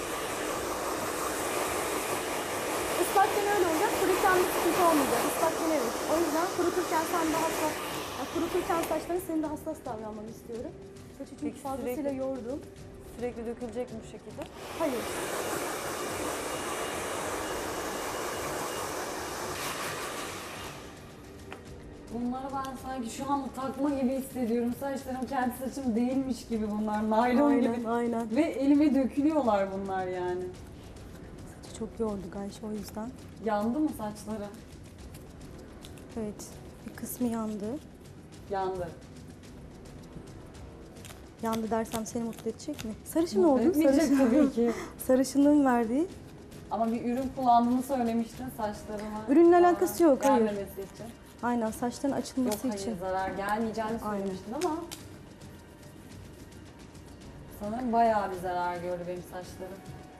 Islakken öyle olacak, kururken bir sıkıntı olmayacak. Islakken evet. O yüzden kuruturken sen daha hassas, ya kuruturken saçların senin de hassas davranmanı istiyorum. Saçı çünkü Peki, fazlasıyla sürekli- yordum. Sürekli dökülecek mi bu şekilde? Hayır. Bunları ben sanki şu anda takma gibi hissediyorum. Saçlarım kendi saçım değilmiş gibi bunlar. Naylon Aynen, gibi. aynen. Ve elime dökülüyorlar bunlar yani. Saçı çok yorduk Ayşe o yüzden. Yandı mı saçları? Evet, bir kısmı yandı. Yandı. Yandı dersem seni mutlu edecek mi? Sarışın Mutlu oldun, etmeyecek sarışın. tabii ki. Sarışınlığın verdiği. Ama bir ürün kullandığını söylemiştin saçlarıma. Ürünle Zarar alakası yok, hayır. gelmemesi için. Aynen, saçların Yok açılması hayır için. zarar gelmeyeceğini Aynen. söylemiştin ama sanırım bayağı bir zarar gördü benim saçlarım.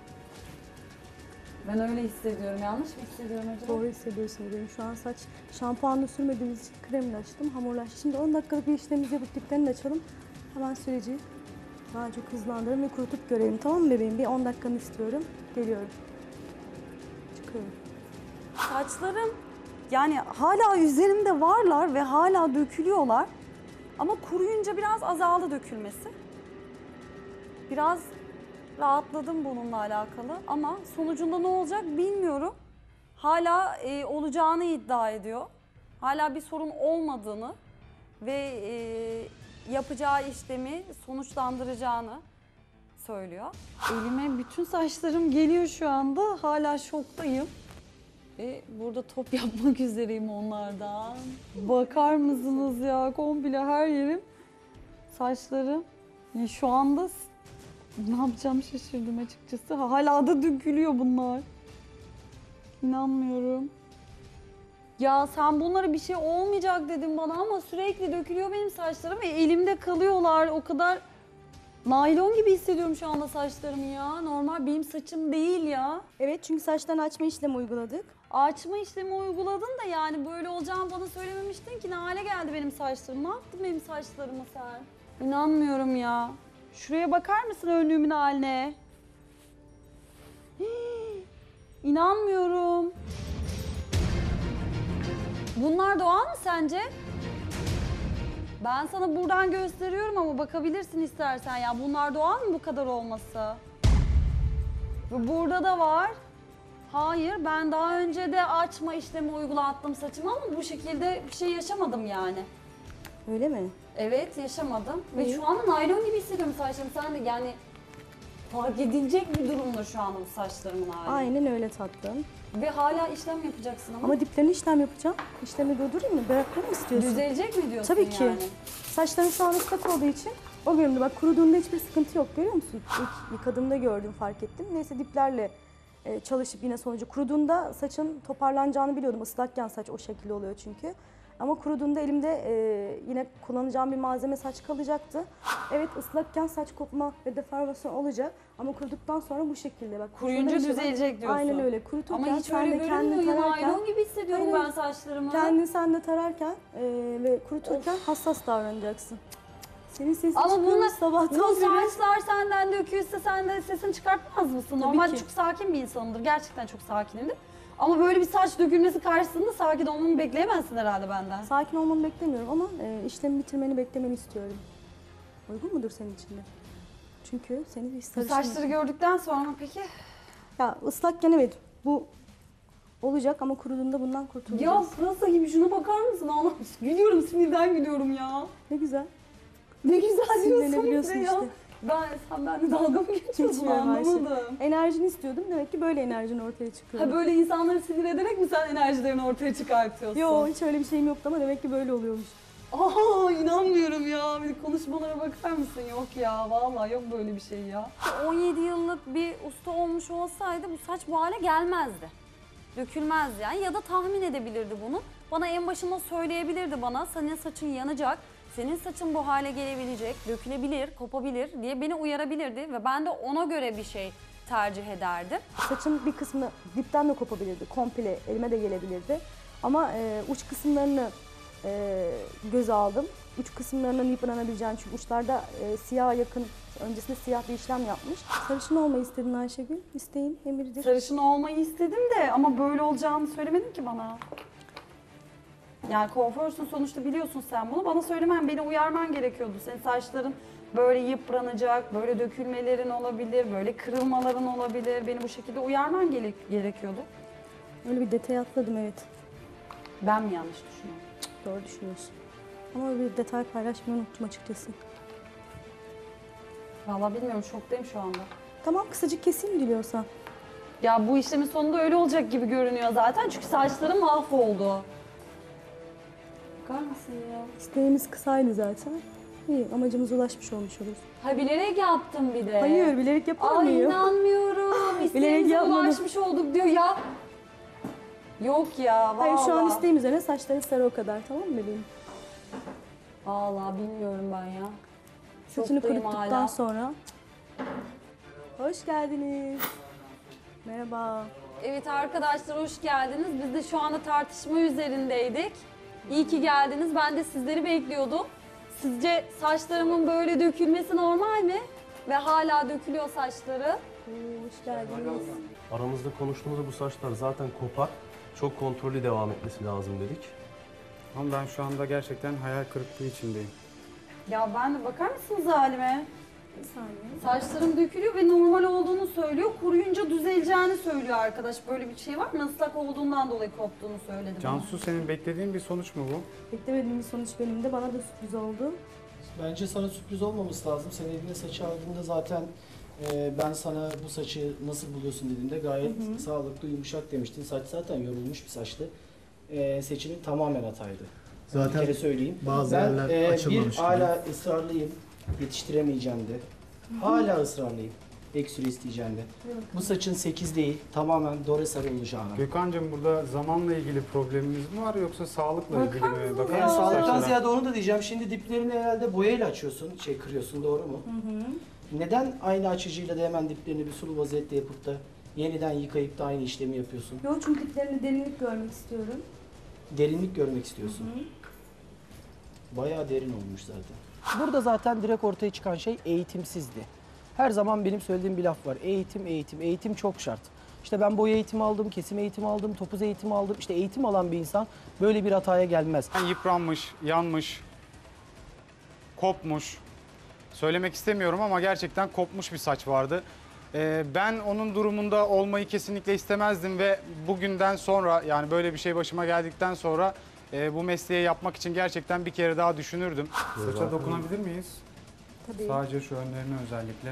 Ben öyle hissediyorum. Yanlış mı hissediyorum acaba? Doğru hissediyorsun benim. Şu an saç şampuanla sürmediğimiz için kremle açtım, hamurlaştı. Şimdi on dakikalık bir işlemimizi yapıp diplerini açalım. Hemen süreci daha çok hızlandıralım ve kurutup görelim. Tamam mı bebeğim? Bir on dakikanı istiyorum. Geliyorum. Çıkıyorum. Saçlarım yani hala üzerimde varlar ve hala dökülüyorlar. Ama kuruyunca biraz azaldı dökülmesi. Biraz rahatladım bununla alakalı ama sonucunda ne olacak bilmiyorum. Hala e, olacağını iddia ediyor. Hala bir sorun olmadığını ve e, yapacağı işlemi sonuçlandıracağını söylüyor. Elime bütün saçlarım geliyor şu anda. Hala şoktayım. Ve burada top yapmak üzereyim onlardan. Bakar mısınız ya? Komple her yerim saçlarım. Ya şu anda s- ne yapacağım şaşırdım açıkçası. Hala da dökülüyor bunlar. İnanmıyorum. Ya sen bunlara bir şey olmayacak dedin bana ama sürekli dökülüyor benim saçlarım ve elimde kalıyorlar. O kadar naylon gibi hissediyorum şu anda saçlarımı ya. Normal benim saçım değil ya. Evet, çünkü saçtan açma işlemi uyguladık. Açma işlemi uyguladın da yani böyle olacağını bana söylememiştin ki ne hale geldi benim saçlarım? Ne yaptın benim saçlarıma sen? İnanmıyorum ya. Şuraya bakar mısın önlüğümün haline? Hii, İnanmıyorum. Bunlar doğal mı sence? Ben sana buradan gösteriyorum ama bakabilirsin istersen ya. Bunlar doğal mı bu kadar olması? Ve burada da var. Hayır, ben daha önce de açma işlemi uygulattım saçıma ama bu şekilde bir şey yaşamadım yani. Öyle mi? Evet, yaşamadım. Ve İyi. şu anda naylon gibi hissediyorum saçlarımı. Sen de yani fark edilecek bir durumda şu anda bu saçlarımın hali. Aynen öyle tatlım. Ve hala işlem yapacaksın ama. Ama diplerine işlem yapacağım. İşlemi durdurayım mı? Bırakmayı mı istiyorsun? Düzelecek mi diyorsun Tabii ki. yani? Saçların sağ ıslak olduğu için o bölümde bak kuruduğunda hiçbir sıkıntı yok, görüyor musun? İlk yıkadığımda gördüm, fark ettim. Neyse diplerle e, çalışıp yine sonucu kuruduğunda saçın toparlanacağını biliyordum. Islakken saç o şekilde oluyor çünkü. Ama kuruduğunda elimde e, yine kullanacağım bir malzeme saç kalacaktı. Evet, ıslakken saç kopma ve deformasyon olacak ama kuruduktan sonra bu şekilde bak. Kuruyunca Şurada bir- düzelecek diyorsun. Aynen öyle. Kuruturken Ama hiç sen öyle de kendini görünmüyor. tararken, Naylon gibi hissediyorum Aynen. ben saçlarımı. kendini sen de tararken e, ve kuruturken hassas davranacaksın. Senin sesin Ama çıkıyor bunlar- sabahtan Bu beri. saçlar senden dökülse sen de sesini çıkartmaz mısın? Normalde ki. çok sakin bir insanımdır. Gerçekten çok sakinimdir. Ama böyle bir saç dökülmesi karşısında sakin olmamı bekleyemezsin herhalde benden. Sakin olmanı beklemiyorum ama e, işlemi bitirmeni beklemeni istiyorum. Uygun mudur senin için de? Çünkü seni bir Bu sarışın... saçları gördükten sonra peki? Ya ıslakken evet bu olacak ama kuruduğunda bundan Ya kurtulacağız. pırasa gibi şuna bakar mısın? Allah gülüyorum, sinirden gülüyorum ya. Ne güzel. Ne güzel diyorsun Sinirlenebiliyorsun bir de ya. işte. Ben, sen benimle dalga mı geçiyorsun Geçmiyorum Ayşe. anlamadım. Enerjini istiyordum. Demek ki böyle enerjin ortaya çıkıyor. Ha böyle insanları sinir ederek mi sen enerjilerini ortaya çıkartıyorsun? Yo, hiç öyle bir şeyim yoktu ama demek ki böyle oluyormuş. Aa inanmıyorum ya. Bir konuşmalara bakar mısın? Yok ya. Vallahi yok böyle bir şey ya. on yedi yıllık bir usta olmuş olsaydı bu saç bu hale gelmezdi. Dökülmezdi yani ya da tahmin edebilirdi bunu. Bana en başında söyleyebilirdi bana senin saçın yanacak. Senin saçın bu hale gelebilecek, dökülebilir, kopabilir diye beni uyarabilirdi ve ben de ona göre bir şey tercih ederdim. Saçın bir kısmı dipten de kopabilirdi. Komple elime de gelebilirdi. Ama e, uç kısımlarını e, göze aldım. Uç kısımlarının yıpranabileceğini çünkü uçlarda e, siyaha yakın, öncesinde siyah bir işlem yapmış. Sarışın olmayı istedin Ayşegül. İsteğin emirdir. Sarışın olmayı istedim de ama böyle olacağını söylemedin ki bana. Yani kuaförsün sonuçta biliyorsun sen bunu. Bana söylemen, beni uyarman gerekiyordu. Senin saçların böyle yıpranacak, böyle dökülmelerin olabilir, böyle kırılmaların olabilir. Beni bu şekilde uyarman gere- gerekiyordu. Öyle bir detay atladım evet. Ben mi yanlış düşünüyorum? Doğru düşünüyorsun. Ama öyle bir detay paylaşmayı unuttum açıkçası. Vallahi bilmiyorum, şoktayım şu anda. Tamam, kısacık keseyim diliyorsan. Ya bu işlemin sonunda öyle olacak gibi görünüyor zaten. Çünkü saçlarım mahvoldu. Bakar mısın ya? İsteğimiz kısaydı zaten. İyi, amacımıza ulaşmış olmuş oluruz. Ha bilerek yaptım bir de. Hayır, bilerek yapar Ay mıyım? inanmıyorum. İsteğimize yapmadım. ulaşmış olduk diyor ya. Yok ya vallahi. Hayır, şu an isteğim üzerine saçların sarı o kadar, tamam mı bebeğim? Vallahi bilmiyorum ben ya. Saçını Şoktayım kuruttuktan hala. sonra. Hoş geldiniz. Merhaba. Evet arkadaşlar hoş geldiniz. Biz de şu anda tartışma üzerindeydik. İyi ki geldiniz. Ben de sizleri bekliyordum. Sizce saçlarımın böyle dökülmesi normal mi? Ve hala dökülüyor saçları. Oo, hoş geldiniz. Aramızda konuştuğumuzda bu saçlar zaten kopar. Çok kontrollü devam etmesi lazım dedik. Ama ben şu anda gerçekten hayal kırıklığı içindeyim. Ya ben de bakar mısınız halime? Bir saniye. Saçlarım dökülüyor ve normal olduğunu söylüyor. Kuruyunca düzeleceğini söylüyor arkadaş. Böyle bir şey var mı? Islak olduğundan dolayı koptuğunu söyledi bana. Cansu, senin beklediğin bir sonuç mu bu? Beklemediğim bir sonuç benim de. Bana da sürpriz oldu. Bence sana sürpriz olmaması lazım. Sen eline saçı aldığında zaten e, ben sana bu saçı nasıl buluyorsun dediğimde gayet Hı hı. sağlıklı, yumuşak demiştin. Saç zaten yorulmuş bir saçtı. E, seçimin tamamen hataydı. Bir Zaten kere söyleyeyim. bazı ben yerler e, açılmamış bir gibi. hala ısrarlıyım. Yetiştiremeyeceğim de. Hala ısrarlıyım. Ek süre isteyeceğim de. Bu saçın sekiz değil, tamamen dore sarı olacağına. Gökhan'cığım burada zamanla ilgili problemimiz mi var yoksa sağlıkla ilgili Bakar mi? mısın Bakar ya? Yani mısın sağlıktan saçlara? ziyade onu da diyeceğim. Şimdi diplerini herhalde boyayla açıyorsun, şey kırıyorsun, doğru mu? Neden aynı açıcıyla da hemen diplerini bir sulu vaziyette yapıp da yeniden yıkayıp da aynı işlemi yapıyorsun? Yok çünkü diplerinde derinlik görmek istiyorum. Derinlik görmek istiyorsun. Bayağı derin olmuş zaten. Burada zaten direkt ortaya çıkan şey eğitimsizdi. Her zaman benim söylediğim bir laf var. Eğitim, eğitim, eğitim çok şart. İşte ben boya eğitimi aldım, kesim eğitimi aldım, topuz eğitimi aldım. İşte eğitim alan bir insan böyle bir hataya gelmez. Yani yıpranmış, yanmış, kopmuş. Söylemek istemiyorum ama gerçekten kopmuş bir saç vardı. Ee, ben onun durumunda olmayı kesinlikle istemezdim ve bugünden sonra yani böyle bir şey başıma geldikten sonra e, bu mesleği yapmak için gerçekten bir kere daha düşünürdüm. Saça dokunabilir miyiz? Tabii. Sadece şu önlerine özellikle.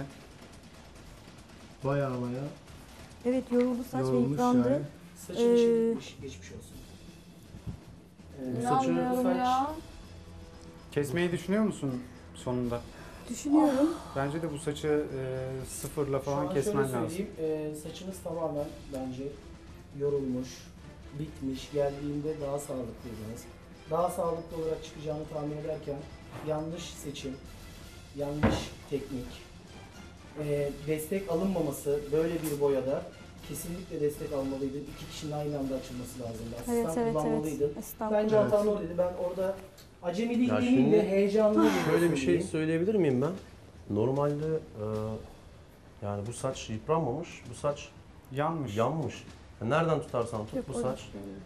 Baya baya Evet yoruldu saç ve yorulmuş yıprandı. yani. Saçın işi Ee, bitmiş, geçmiş olsun. Ee, İnanmıyorum saç- ya. Kesmeyi düşünüyor musun sonunda? Düşünüyorum. Bence de bu saçı e, sıfırla Şu falan an kesmen şöyle lazım. söyleyeyim, e, saçınız tamamen bence yorulmuş, bitmiş, geldiğinde daha sağlıklıydınız. Daha sağlıklı olarak çıkacağını tahmin ederken yanlış seçim, yanlış teknik, e, destek alınmaması böyle bir boyada kesinlikle destek almalıydın. İki kişinin aynı anda açılması lazımdı. Asistan Evet evet kullanmalıydın. evet. Asistan Bence kullan- hatan oradaydı. Ben orada acemilik Ya değil şimdi de heyecanlı Şöyle bir şey diyeyim. söyleyebilir miyim ben? Normalde e, yani bu saç yıpranmamış, bu saç Yanmış. yanmış. Ya nereden tutarsan tut Yok, bu o saç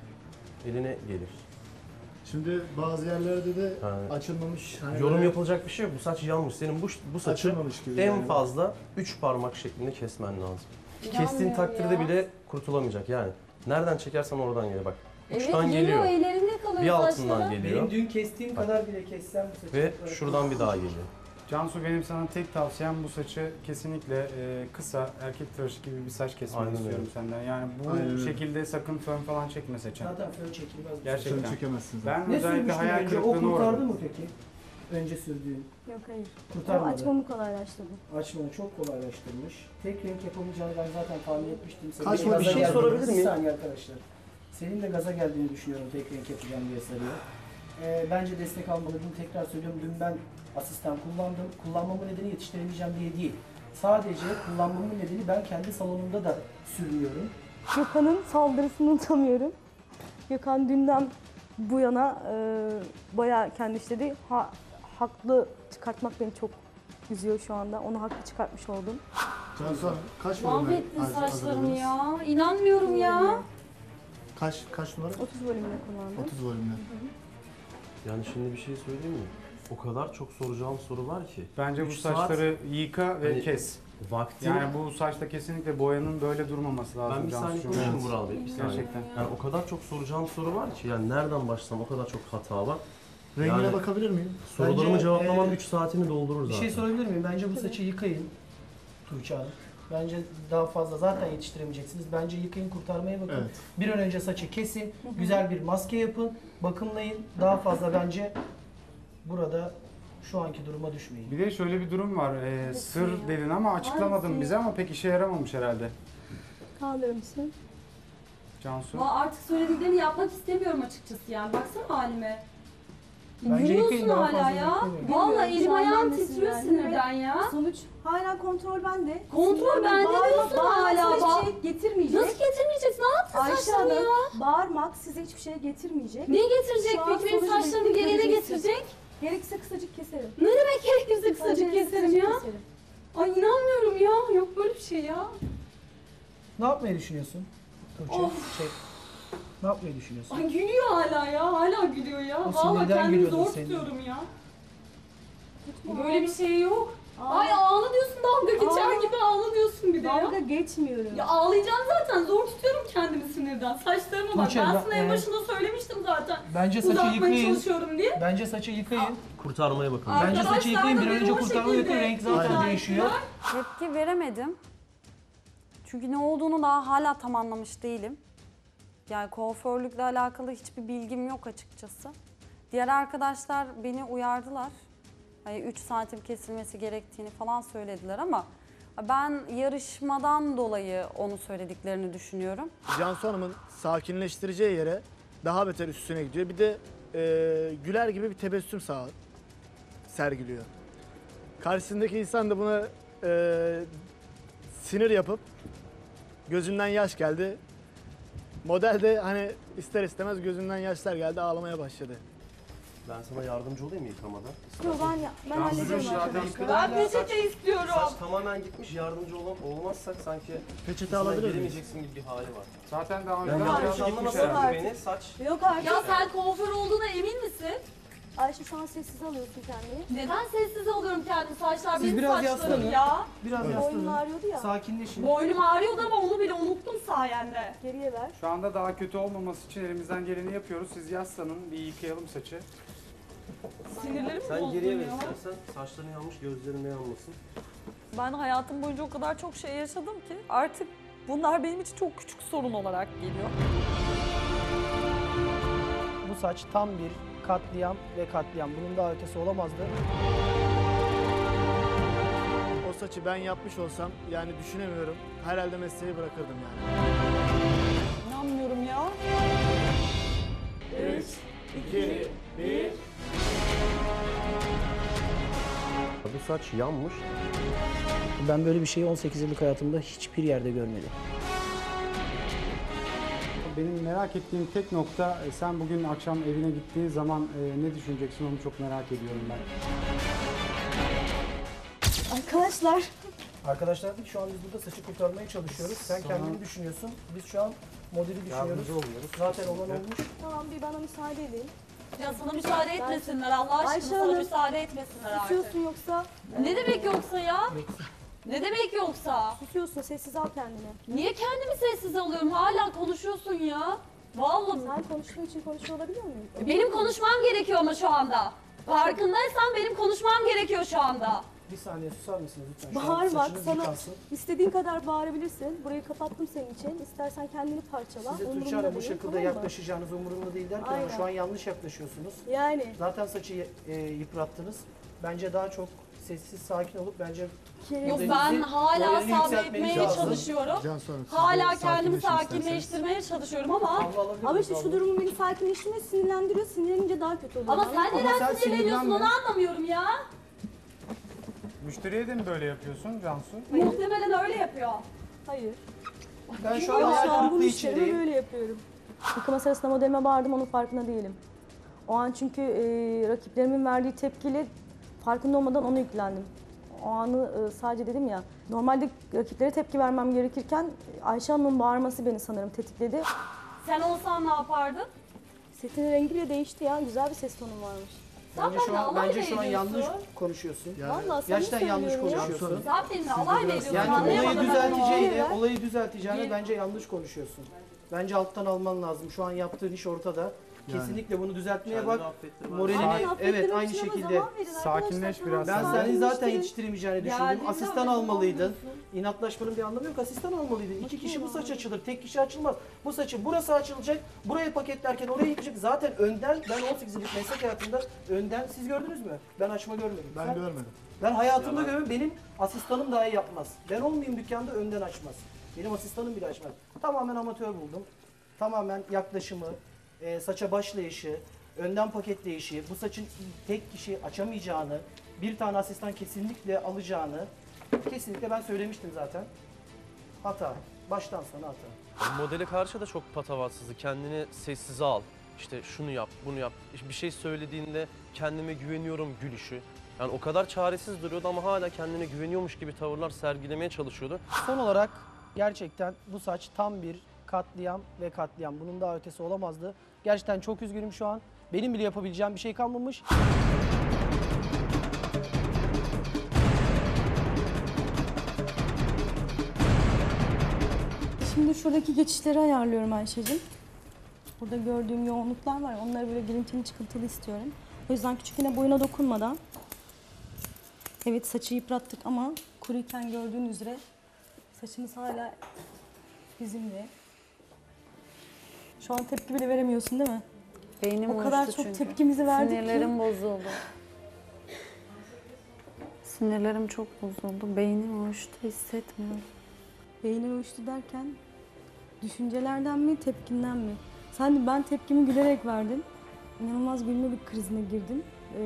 eline gelir. Şimdi bazı yerlerde de Yani açılmamış. Hani yorum böyle yapılacak bir şey yok. Bu saç yanmış. Senin bu bu saçı açılmamış gibi. en yani. fazla üç parmak şeklinde kesmen lazım. İnanmıyorum Kestiğin takdirde ya. bile kurtulamayacak yani. Nereden çekersen oradan geliyor bak. Evet Uçtan geliyor, geliyor. ellerinde kalıyor Bir saçları. altından geliyor Benim dün kestiğim kadar bile kessem bu saçı ve çok şuradan bir daha geliyor. Cansu benim sana tek tavsiyem bu saçı kesinlikle e, kısa erkek tıraşı gibi bir saç kesmeni Aynen istiyorum öyle. senden. Yani bu Aynen öyle. şekilde sakın fön falan çekme saçın. Zaten fön çekilmez. bu Gerçekten. Şöyle çekemezsiniz. Ben Ne özellikle sürmüştün hayal önce? O kırıklığına kurtardı uğradım. mı peki? Önce sürdüğün. Yok hayır. O Kurtarmadı. açmamı kolaylaştırdı. Açmanı çok kolaylaştırmış. Tek renk yapamayacağını ben zaten tahmin etmiştim. Senin Kaç de var? gaza Bir şey geldiğini- sorabilir Bir miyim? saniye arkadaşlar. Senin de gaza geldiğini düşünüyorum tek renk yapacağım diye sarıyor. Ee, bence destek almalıydın. Tekrar söylüyorum. Dün ben asistan kullandım. Kullanmamın nedeni yetiştiremeyeceğim diye değil. Sadece kullanmamın nedeni ben kendi salonumda da sürmüyorum. Gökhan'ın saldırısını unutamıyorum. Gökhan dünden bu yana e, bayağı kendi işledi. Ha, haklı çıkartmak beni çok üzüyor şu anda. Onu haklı çıkartmış oldum. Cansu Hanım kaç bölümle Mahvettin haz- saçlarımı hazırladınız? ya. İnanmıyorum ya. Kaç kaç numara? otuz bölümüne kullandım. otuz bölümle. Yani şimdi bir şey söyleyeyim mi? O kadar çok soracağım soru var ki. Bence bu Üç saat saçları yıka ve hani kes. vakti. Yani bu saçta kesinlikle boyanın böyle durmaması lazım Ben bir saniye Cansu'cum. konuşayım Evet. Vural Bey. Bir saniye. Gerçekten. Yani o kadar çok soracağım soru var ki yani nereden başlasam o kadar çok hata var. Rengine Yani- bakabilir miyim? Sorularımı Bence, cevaplamam e, üç saatini doldurur Bir zaten. şey sorabilir miyim? Bence bu saçı yıkayın Tuğçe Hanım. Bence daha fazla zaten yetiştiremeyeceksiniz. Bence yıkayın, kurtarmaya bakın. Evet. Bir an önce saçı kesin, güzel bir maske yapın, bakımlayın. Daha fazla bence burada şu anki duruma düşmeyin. Bir de şöyle bir durum var. Ee, sır dedin ama açıklamadın Maalesef. bize ama pek işe yaramamış herhalde. Kaldırır mısın? Cansu. Ama artık söylediklerini yapmak istemiyorum açıkçası yani. Baksana halime. Bence yıkayın, Gülüyorsun daha hala fazla ya. beklemeyin. Vallahi Bilmiyorum, elim şu an ayağım neredesin titriyor yani? sinirden ya. Sonuç hala kontrol bende. Kontrol bende diyorsun hala. Hiçbir Ba- şey getirmeyecek. Nasıl getirmeyeceksin? Ne yaptın Ayşe saçlarımı Hanım, ya? bağırmak size hiçbir şey getirmeyecek. Ne getirecek Şu an peki? Benim sonucu saçlarımı bekle, geriye göreceksin. getirecek? Gerekirse kısacık keserim. Ne demek gerekirse Sadece kısacık keserim kısacık ya? keserim. Ay inanmıyorum ya. Yok böyle bir şey ya. Ne yapmayı düşünüyorsun Tuğçe? Of. Şey, ne yapmayı düşünüyorsun? Ay gülüyor hala ya. Hala gülüyor ya. O Vallahi sinirden kendimi gülüyordur zor senin. tutuyorum ya. Tutma. Böyle bir şey yok. Aa, Ay ağla diyorsun, dalga geçer Aa. gibi ağla diyorsun bir de ya. dalga geçmiyorum. Ya ağlayacağım zaten. Zor tutuyorum kendimi sinirden. Saçlarıma bak. Tuğçe, Ben ben- sana en e, başında söylemiştim zaten. Bence saçı Uzatmaya yıkayın. çalışıyorum diye. Bence saçı yıkayın. Kurtarmaya bakın. Ay. Bence saçı Arkadaşlar yıkayın. da Bir an beni önce o kurtarmaya bakın. şekilde Renk zaten ikna değişiyor. ettiler. Tepki veremedim. Çünkü ne olduğunu daha hala tam anlamış değilim. Yani kuaförlükle alakalı hiçbir bilgim yok açıkçası. Diğer arkadaşlar beni uyardılar. hani üç santim kesilmesi gerektiğini falan söylediler ama ben yarışmadan dolayı onu söylediklerini düşünüyorum. Cansu Hanım'ın sakinleştireceği yere daha beter üstüne gidiyor. Bir de e, güler gibi bir tebessüm sağ sergiliyor. Karşısındaki insan da buna e, sinir yapıp gözünden yaş geldi. Model de hani ister istemez gözünden yaşlar geldi, ağlamaya başladı. Ben sana yardımcı olayım mı yıkamada? Yok ben, ya- ben hallederim arkadaşlar. Ben peçete istiyorum. Saç tamamen gitmiş, yardımcı ol olmazsak sanki Peçete üstüne alabilir miyim? gelemeyeceksin gibi bir hali var. Zaten daha Ben önce yanlış biraz gitmiş anlamasın herhalde. beni, saç. Yok artık. Ya sen kuaför olduğuna emin misin? Ayşe şu an sessiz alıyorsun kendini. Neden sessiz alıyorum kendim? Saçlar Siz benim biraz saçlarım yaslanın. ya. Biraz Boynun yaslanın. ağrıyordu ya. Sakinleşin. Boynum ağrıyordu ama onu bile unuttum sayende. Geriye ver. Şu anda daha kötü olmaması için elimizden geleni yapıyoruz. Siz yaslanın, bir yıkayalım saçı. Sinirlerim Sen bozuldu geriye ver ya. istersen, saçların yanmış, gözlerin de yanmasın. Ben hayatım boyunca o kadar çok şey yaşadım ki artık bunlar benim için çok küçük sorun olarak geliyor. Bu saç tam bir katliam ve katliam. Bunun daha ötesi olamazdı. O saçı ben yapmış olsam yani düşünemiyorum. Herhalde mesleği bırakırdım yani. İnanmıyorum ya. üç, iki, bir. Bu saç yanmış. Ben böyle bir şeyi on sekiz yıllık hayatımda hiçbir yerde görmedim. Benim merak ettiğim tek nokta, e, sen bugün akşam evine gittiğin zaman e, ne düşüneceksin onu çok merak ediyorum ben. Arkadaşlar. Arkadaşlar dedik, şu an biz burada saçı kurtarmaya çalışıyoruz. Sen kendini düşünüyorsun. Biz şu an modeli düşünüyoruz. Yardımcı oluyoruz. Zaten olan olmuş. Tamam bir bana müsaade edin. Ya sana müsaade etmesinler Allah aşkına Ayşe sana Hanım. müsaade etmesinler artık. Susuyorsun yoksa. Ne demek yoksa ya? Ne demek yoksa? Susuyorsun, sessiz al kendini. Niye kendimi sessiz alıyorum? Hala konuşuyorsun ya. Vallahi Sen konuştuğun için konuşuyor olabiliyor muyum? benim konuşmam gerekiyor ama şu anda. Farkındaysan benim konuşmam gerekiyor şu anda. Bir saniye susar mısınız lütfen? Şu an Bağır bak saçınız sana yıkansın. istediğin kadar bağırabilirsin. Burayı kapattım senin için. İstersen kendini parçala. Size Umurumda Tuğçe Hanım bu değil, şekilde tamam mı? yaklaşacağınız umurumda değil derken ama Aynen. şu an yanlış yaklaşıyorsunuz. Yani. Zaten saçı e, yıprattınız. Bence daha çok sessiz, sakin olup bence Kere- Yok Modelinizi- ben hala modelini sabretmeye yükseltmeniz lazım. çalışıyorum. Cansu Hanım, siz de Hala kendimi sakinleşin sakinleştirmeye çalışıyorum ama havlu alabilir Ama miyiz işte şu abla? durumun beni sakinleştirmeye sinirlendiriyor. Sinirlenince daha kötü oluyor. ama bana. sen neden sen sinirleniyorsun sinirlenme. onu anlamıyorum ya. Müşteriye de mi böyle yapıyorsun Cansu? Muhtemelen öyle yapıyor. Hayır. Ben şu Yok, an şu hayal an bu kırıklığı işlerimi içindeyim. böyle yapıyorum. Yıkama sırasında modelime bağırdım, onun farkında değilim. O an çünkü e, rakiplerimin verdiği tepkiyle farkında olmadan ona yüklendim. O anı e, sadece dedim ya, normalde rakiplere tepki vermem gerekirken Ayşe Hanım'ın bağırması beni sanırım tetikledi. Sen olsan ne yapardın? Setin rengi bile değişti ya, güzel bir ses tonun varmış. Sen Bence şu benimle an alay bence şu an ediyorsun. yanlış konuşuyorsun. Vallahi samimi Gerçekten yanlış söylüyorum ya. konuşuyorsun. Sen benimle alay mı ediyorsun? Yani olayı Anlayamadım ben onu. düzelteceğine, Ver. olayı düzelteceğine Gel. bence yanlış konuşuyorsun. Bence alttan alman lazım. Şu an yaptığın iş ortada. Kesinlikle bunu düzeltmeye Kendini bak. affettir. Moralini Aynen, evet affettirmek aynı için ama şekilde. zaman verin Sakinleş arkadaşlar, biraz. Ben tamam. seni zaten Sakinleştirin. yetiştiremeyeceğini düşündüm. Geldiğinde Asistan öyle almalıydın. olmuyorsun. İnatlaşmanın bir anlamı yok. Asistan almalıydın. İki kişi bu saç açılır. Tek kişi açılmaz. Bu saçın burası açılacak. Burayı paketlerken oraya gidecek. Zaten önden ben on sekiz yıllık meslek hayatımda önden siz gördünüz mü? Ben açma görmedim. Ben Sen- görmedim. Ben hayatımda görmedim. Benim asistanım dahi yapmaz. Ben olmayayım dükkanda önden açmaz. Benim asistanım bile açmaz. Tamamen amatör buldum. Tamamen yaklaşımı, e, saça başlayışı, önden paketleyişi, bu saçın tek kişi açamayacağını, bir tane asistan kesinlikle alacağını kesinlikle ben söylemiştim zaten. Hata. Baştan sona hata. Modele karşı da çok patavatsızdı. Kendini sessize al. İşte şunu yap, bunu yap. İşte bir şey söylediğinde kendime güveniyorum gülüşü. Yani o kadar çaresiz duruyordu ama hala kendine güveniyormuş gibi tavırlar sergilemeye çalışıyordu. Son olarak gerçekten bu saç tam bir katliam ve katliam. Bunun daha ötesi olamazdı. Gerçekten çok üzgünüm şu an. Benim bile yapabileceğim bir şey kalmamış. Şimdi şuradaki geçişleri ayarlıyorum Ayşe'cim. Burada gördüğüm yoğunluklar var ya, onları böyle girintili çıkıntılı istiyorum. O yüzden küçük yine boyuna dokunmadan. Evet saçı yıprattık ama kuruyken gördüğün üzere saçımız hala bizimle. Şu an tepki bile veremiyorsun değil mi? Beynim O kadar uyuştu çok çünkü. tepkimizi verdik ki. Sinirlerim bozuldu. Sinirlerim çok bozuldu. Beynim uyuştu, hissetmiyorum. Beyni uyuştu derken düşüncelerden mi, tepkinden mi? Sen ben tepkimi gülerek verdim. İnanılmaz gülme bir krizine girdim.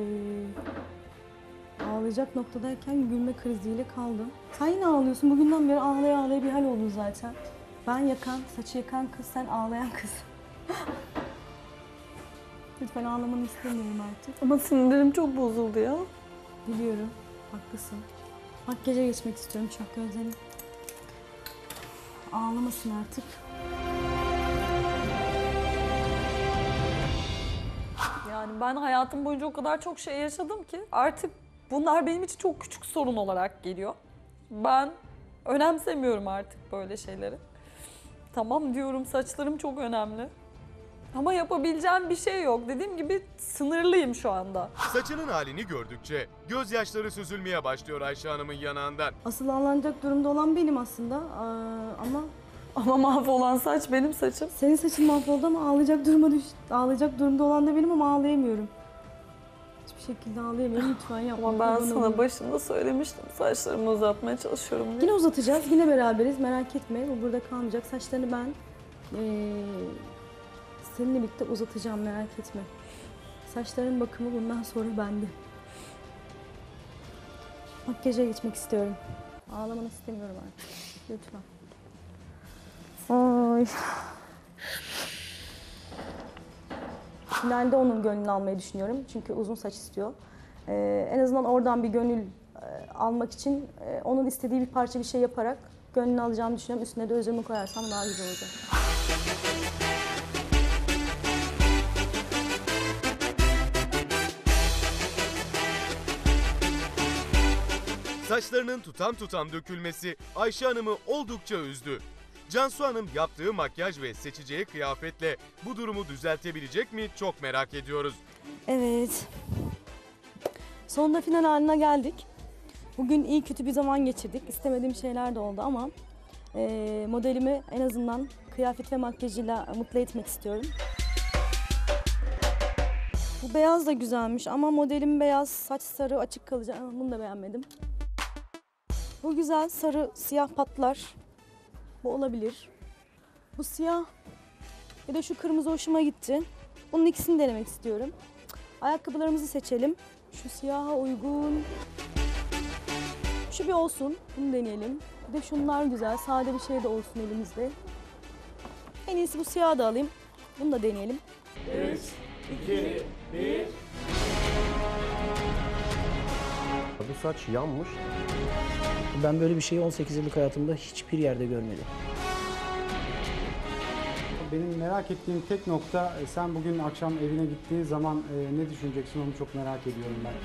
Ee, ağlayacak noktadayken gülme kriziyle kaldım. Sen yine ağlıyorsun. Bugünden beri ağlaya ağlaya bir hal oldun zaten. Ben yakan, saçı yakan kız, sen ağlayan kız. Lütfen ağlamanı istemiyorum artık. Ama sinirlerim çok bozuldu ya. Biliyorum, haklısın. Makyaja geçmek istiyorum çünkü gözlerim ağlamasın artık. Yani ben hayatım boyunca o kadar çok şey yaşadım ki artık bunlar benim için çok küçük sorun olarak geliyor. Ben önemsemiyorum artık böyle şeyleri. Tamam diyorum, saçlarım çok önemli. Ama yapabileceğim bir şey yok. Dediğim gibi sınırlıyım şu anda. Saçının halini gördükçe gözyaşları süzülmeye başlıyor Ayşe Hanım'ın yanağından. Asıl ağlanacak durumda olan benim aslında Aa, ama Ama mahvolan saç benim saçım. senin saçın mahvoldu ama ağlayacak duruma düş ağlayacak durumda olan da benim ama ağlayamıyorum. Hiçbir şekilde ağlayamıyorum. Lütfen yapma. Ama ben kurban sana olayım. başında söylemiştim saçlarımı uzatmaya çalışıyorum diye. Yine uzatacağız. Yine beraberiz. Merak etme. Bu burada kalmayacak. Saçlarını ben ee, seninle birlikte uzatacağım. Merak etme. Saçların bakımı bundan sonra bende. Makyaja geçmek istiyorum. Ağlamanı istemiyorum artık. Lütfen. Ay. Finalde onun gönlünü almayı düşünüyorum. Çünkü uzun saç istiyor. Ee, en azından oradan bir gönül e, almak için e, onun istediği bir parça bir şey yaparak gönlünü alacağımı düşünüyorum. Üstüne de özürümü koyarsam daha güzel olacak. Saçlarının tutam tutam dökülmesi Ayşe Hanım'ı oldukça üzdü. Cansu Hanım yaptığı makyaj ve seçeceği kıyafetle bu durumu düzeltebilecek mi çok merak ediyoruz. Evet. Sonunda final haline geldik. Bugün iyi kötü bir zaman geçirdik. İstemediğim şeyler de oldu ama e, modelimi en azından kıyafet ve makyajıyla mutlu etmek istiyorum. Bu beyaz da güzelmiş ama modelim beyaz, saç sarı, açık kalacak. Ama bunu da beğenmedim. Bu güzel, sarı, siyah patlar. Bu olabilir. Bu siyah, bir de şu kırmızı hoşuma gitti. Bunun ikisini denemek istiyorum. Ayakkabılarımızı seçelim. Şu siyaha uygun. Şu bir olsun, bunu deneyelim. Bir de şunlar güzel, sade bir şey de olsun elimizde. En iyisi bu siyahı da alayım. Bunu da deneyelim. üç, iki, bir. Bu saç yanmış. Ben böyle bir şeyi on sekiz yıllık hayatımda hiçbir yerde görmedim. Benim merak ettiğim tek nokta, e, sen bugün akşam evine gittiğin zaman e, ne düşüneceksin onu çok merak ediyorum ben.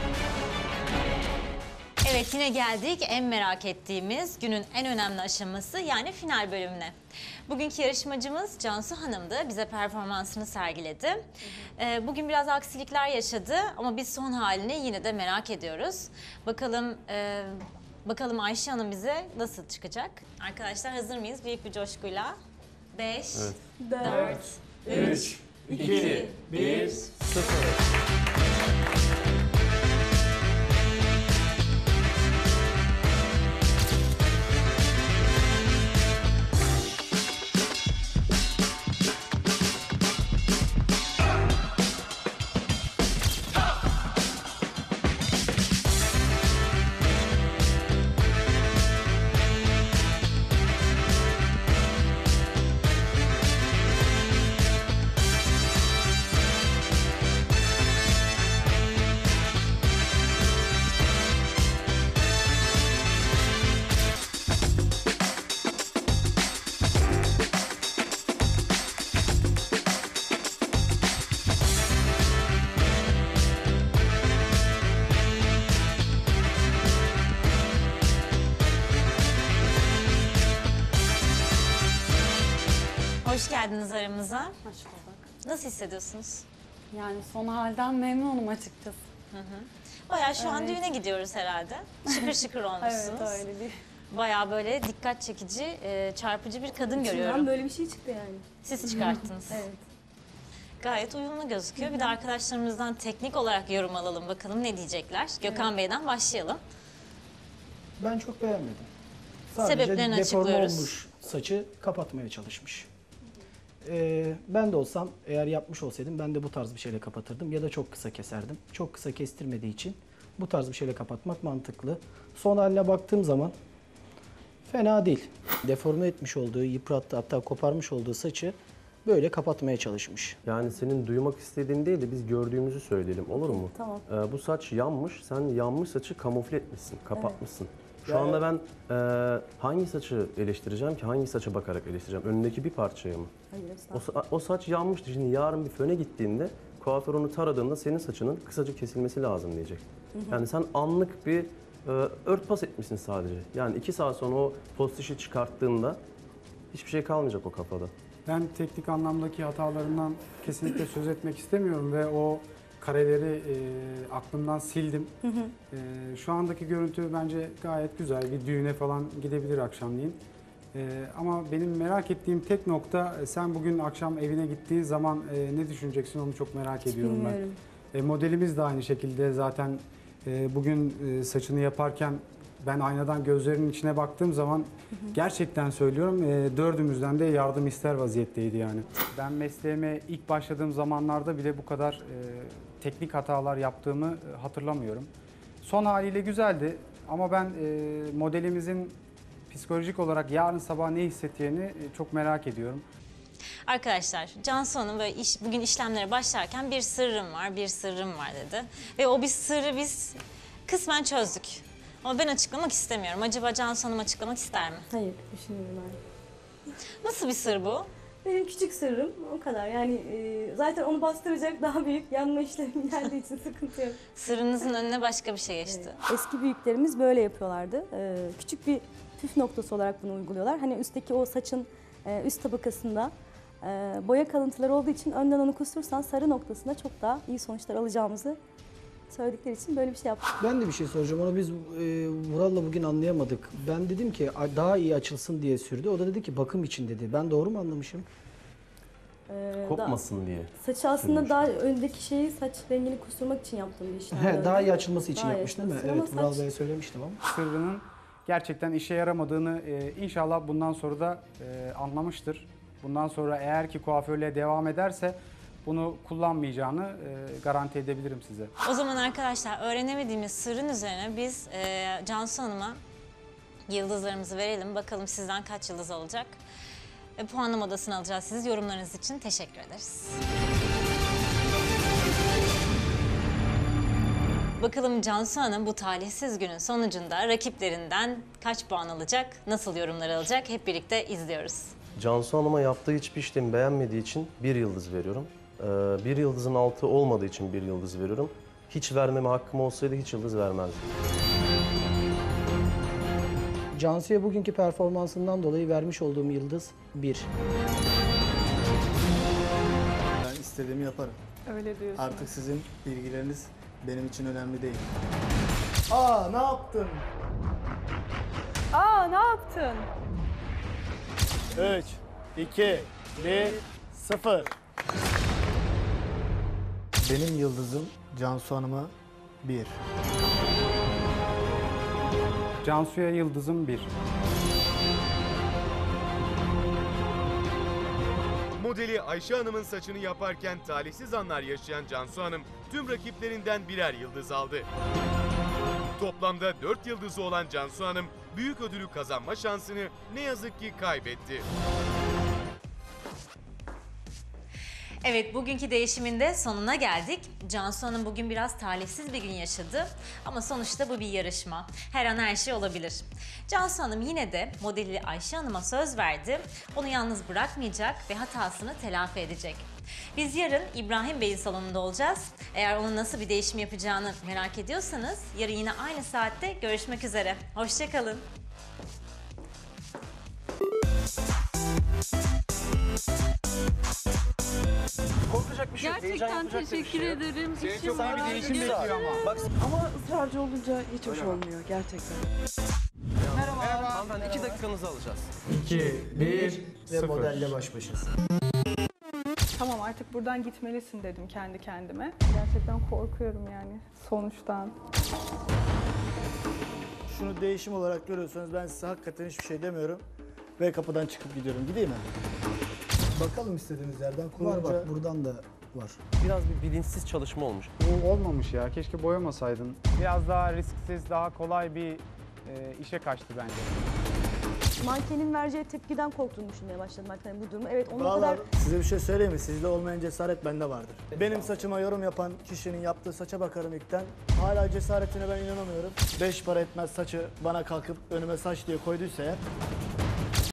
Evet, yine geldik en merak ettiğimiz günün en önemli aşaması, yani final bölümüne. Bugünkü yarışmacımız Cansu Hanım'dı. Bize performansını sergiledi. Ee, bugün biraz aksilikler yaşadı ama biz son halini yine de merak ediyoruz. Bakalım e, bakalım Ayşe Hanım bize nasıl çıkacak? Arkadaşlar hazır mıyız? Büyük bir coşkuyla. beş, dört, üç, iki, bir, sıfır. Hoş geldiniz aramıza. Hoş bulduk. Nasıl hissediyorsunuz? Yani son halden memnunum açıkçası. Bayağı şu an düğüne gidiyoruz herhalde. Şıkır şıkır olmuşsunuz. Evet, öyle bir. Bayağı böyle dikkat çekici, e, çarpıcı bir kadın görüyorum. İçimden böyle bir şey çıktı yani. Siz çıkarttınız. Evet. Gayet uyumlu gözüküyor. Bir de arkadaşlarımızdan teknik olarak yorum alalım bakalım ne diyecekler. Gökhan Bey'den başlayalım. Ben çok beğenmedim. Sadece Sebeplerini deforme açıklıyoruz. olmuş saçı kapatmaya çalışmış. Ee, ben de olsam, eğer yapmış olsaydım ben de bu tarz bir şeyle kapatırdım ya da çok kısa keserdim. Çok kısa kestirmediği için bu tarz bir şeyle kapatmak mantıklı. Son haline baktığım zaman fena değil. Deforme etmiş olduğu, yıprattı, hatta koparmış olduğu saçı böyle kapatmaya çalışmış. Yani senin duymak istediğin değil de biz gördüğümüzü söyleyelim, olur mu? Tamam. Ee, bu saç yanmış, sen yanmış saçı kamufle etmişsin, kapatmışsın. Şu Ya- anda ben e, hangi saçı eleştireceğim ki, hangi saça bakarak eleştireceğim? Önündeki bir parçaya mı? Hayır, O, estağfurullah. sa- o saç yanmıştı. Şimdi yarın bir föne gittiğinde kuaför onu taradığında senin saçının kısaca kesilmesi lazım diyecek. Yani sen anlık bir e, örtbas etmişsin sadece. Yani iki saat sonra o postişi çıkarttığında hiçbir şey kalmayacak o kafada. Ben teknik anlamdaki hatalarından kesinlikle söz etmek istemiyorum ve o kareleri e, aklımdan sildim. E, şu andaki görüntü bence gayet güzel. Bir düğüne falan gidebilir akşamleyin. E, ama benim merak ettiğim tek nokta, e, sen bugün akşam evine gittiğin zaman e, ne düşüneceksin onu çok merak ediyorum ben. Bilmiyorum. E, modelimiz de aynı şekilde zaten e, bugün e, saçını yaparken ben aynadan gözlerinin içine baktığım zaman gerçekten söylüyorum e, dördümüzden de yardım ister vaziyetteydi yani. Ben mesleğime ilk başladığım zamanlarda bile bu kadar e, teknik hatalar yaptığımı e, hatırlamıyorum. Son haliyle güzeldi ama ben e, modelimizin psikolojik olarak yarın sabah ne hissedeceğini e, çok merak ediyorum. Arkadaşlar, Cansu Hanım böyle iş, bugün işlemlere başlarken bir sırrım var, bir sırrım var dedi. Ve o bir sırrı biz kısmen çözdük. Ama ben açıklamak istemiyorum. Acaba Cansu Hanım açıklamak ister mi? Hayır, düşünüyorum ben. Nasıl bir sır bu? Benim küçük sırrım o kadar. Yani e, zaten onu bastıracak daha büyük yanma işlemi geldiği için sıkıntı yok. Sırrınızın önüne başka bir şey geçti. Eski büyüklerimiz böyle yapıyorlardı. E, küçük bir püf noktası olarak bunu uyguluyorlar. Hani üstteki o saçın e, üst tabakasında e, boya kalıntıları olduğu için önden onu kustursan sarı noktasında çok daha iyi sonuçlar alacağımızı söyledikleri için böyle bir şey yaptık. Ben de bir şey soracağım. Onu biz e, Vural'la bugün anlayamadık. Ben dedim ki "A- daha iyi açılsın diye sürdü. O da dedi ki bakım için dedi. Ben doğru mu anlamışım? E, Kopmasın diye. da- saçı aslında daha öndeki şeyi saç rengini kusturmak için yaptığım bir işlem. He, daha iyi açılması için Daha iyi yapmış değil mi? açılması Evet, ama Vural saç- Bey'e söylemiştim ama. Sırrının gerçekten işe yaramadığını e, inşallah bundan sonra da e, anlamıştır. Bundan sonra eğer ki kuaförlüğe devam ederse bunu kullanmayacağını e, garanti edebilirim size. O zaman arkadaşlar öğrenemediğimiz sırrın üzerine biz e, Cansu Hanım'a yıldızlarımızı verelim. Bakalım sizden kaç yıldız olacak? E, puanlama odasına alacağız siz. Yorumlarınız için teşekkür ederiz. Bakalım Cansu Hanım bu talihsiz günün sonucunda rakiplerinden kaç puan alacak, nasıl yorumlar alacak hep birlikte izliyoruz. Cansu Hanım'a yaptığı hiçbir işlemi beğenmediği için bir yıldız veriyorum. Ee, bir yıldızın altı olmadığı için bir yıldız veriyorum. Hiç vermeme hakkım olsaydı hiç yıldız vermezdim. Cansu'ya bugünkü performansından dolayı vermiş olduğum yıldız bir. Ben istediğimi yaparım. Öyle diyorsun. Artık sizin bilgileriniz benim için önemli değil. Aa, ne yaptın? Aa, ne yaptın? üç, iki, bir, sıfır. Benim yıldızım Cansu Hanım'a bir. Cansu'ya yıldızım bir. Modeli Ayşe Hanım'ın saçını yaparken talihsiz anlar yaşayan Cansu Hanım tüm rakiplerinden birer yıldız aldı. Toplamda dört yıldızı olan Cansu Hanım büyük ödülü kazanma şansını ne yazık ki kaybetti. Evet, bugünkü değişimin de sonuna geldik. Cansu Hanım bugün biraz talihsiz bir gün yaşadı. Ama sonuçta bu bir yarışma. Her an her şey olabilir. Cansu Hanım yine de modeli Ayşe Hanım'a söz verdi. Onu yalnız bırakmayacak ve hatasını telafi edecek. Biz yarın İbrahim Bey'in salonunda olacağız. Eğer onun nasıl bir değişim yapacağını merak ediyorsanız yarın yine aynı saatte görüşmek üzere. Hoşça kalın. Korkacak bir şey yok. Heyecan Gerçekten yapacak da bir teşekkür şey yok. ederim. Senin İşim çok iyi bir var. değişim bekliyor ama. Bak Ama ısrarcı olunca hiç hoş olmuyor gerçekten. merhaba. Hanımefendi iki dakikanızı alacağız. iki, bir ve modelle baş başasın. Tamam, artık buradan gitmelisin dedim kendi kendime. Gerçekten korkuyorum yani sonuçtan. şunu değişim olarak görüyorsanız ben size hakikaten hiçbir şey demiyorum. Ve kapıdan çıkıp gidiyorum. Gideyim mi? Bakalım istediğiniz yerden Var kurunca... bak buradan da var. Biraz bir bilinçsiz çalışma olmuş. Bu olmamış ya. Keşke boyamasaydın. Biraz daha risksiz, daha kolay bir e, işe kaçtı bence. Mankenin vereceği tepkiden korktuğunu düşünmeye başladım artık hani bu durumu. Evet onun Vallahi kadar size bir şey söyleyeyim mi? Sizde olmayan cesaret bende vardır. Benim saçıma yorum yapan kişinin yaptığı saça bakarım ilkten. Hala cesaretine ben inanamıyorum. Beş para etmez saçı bana kalkıp önüme saç diye koyduysa eğer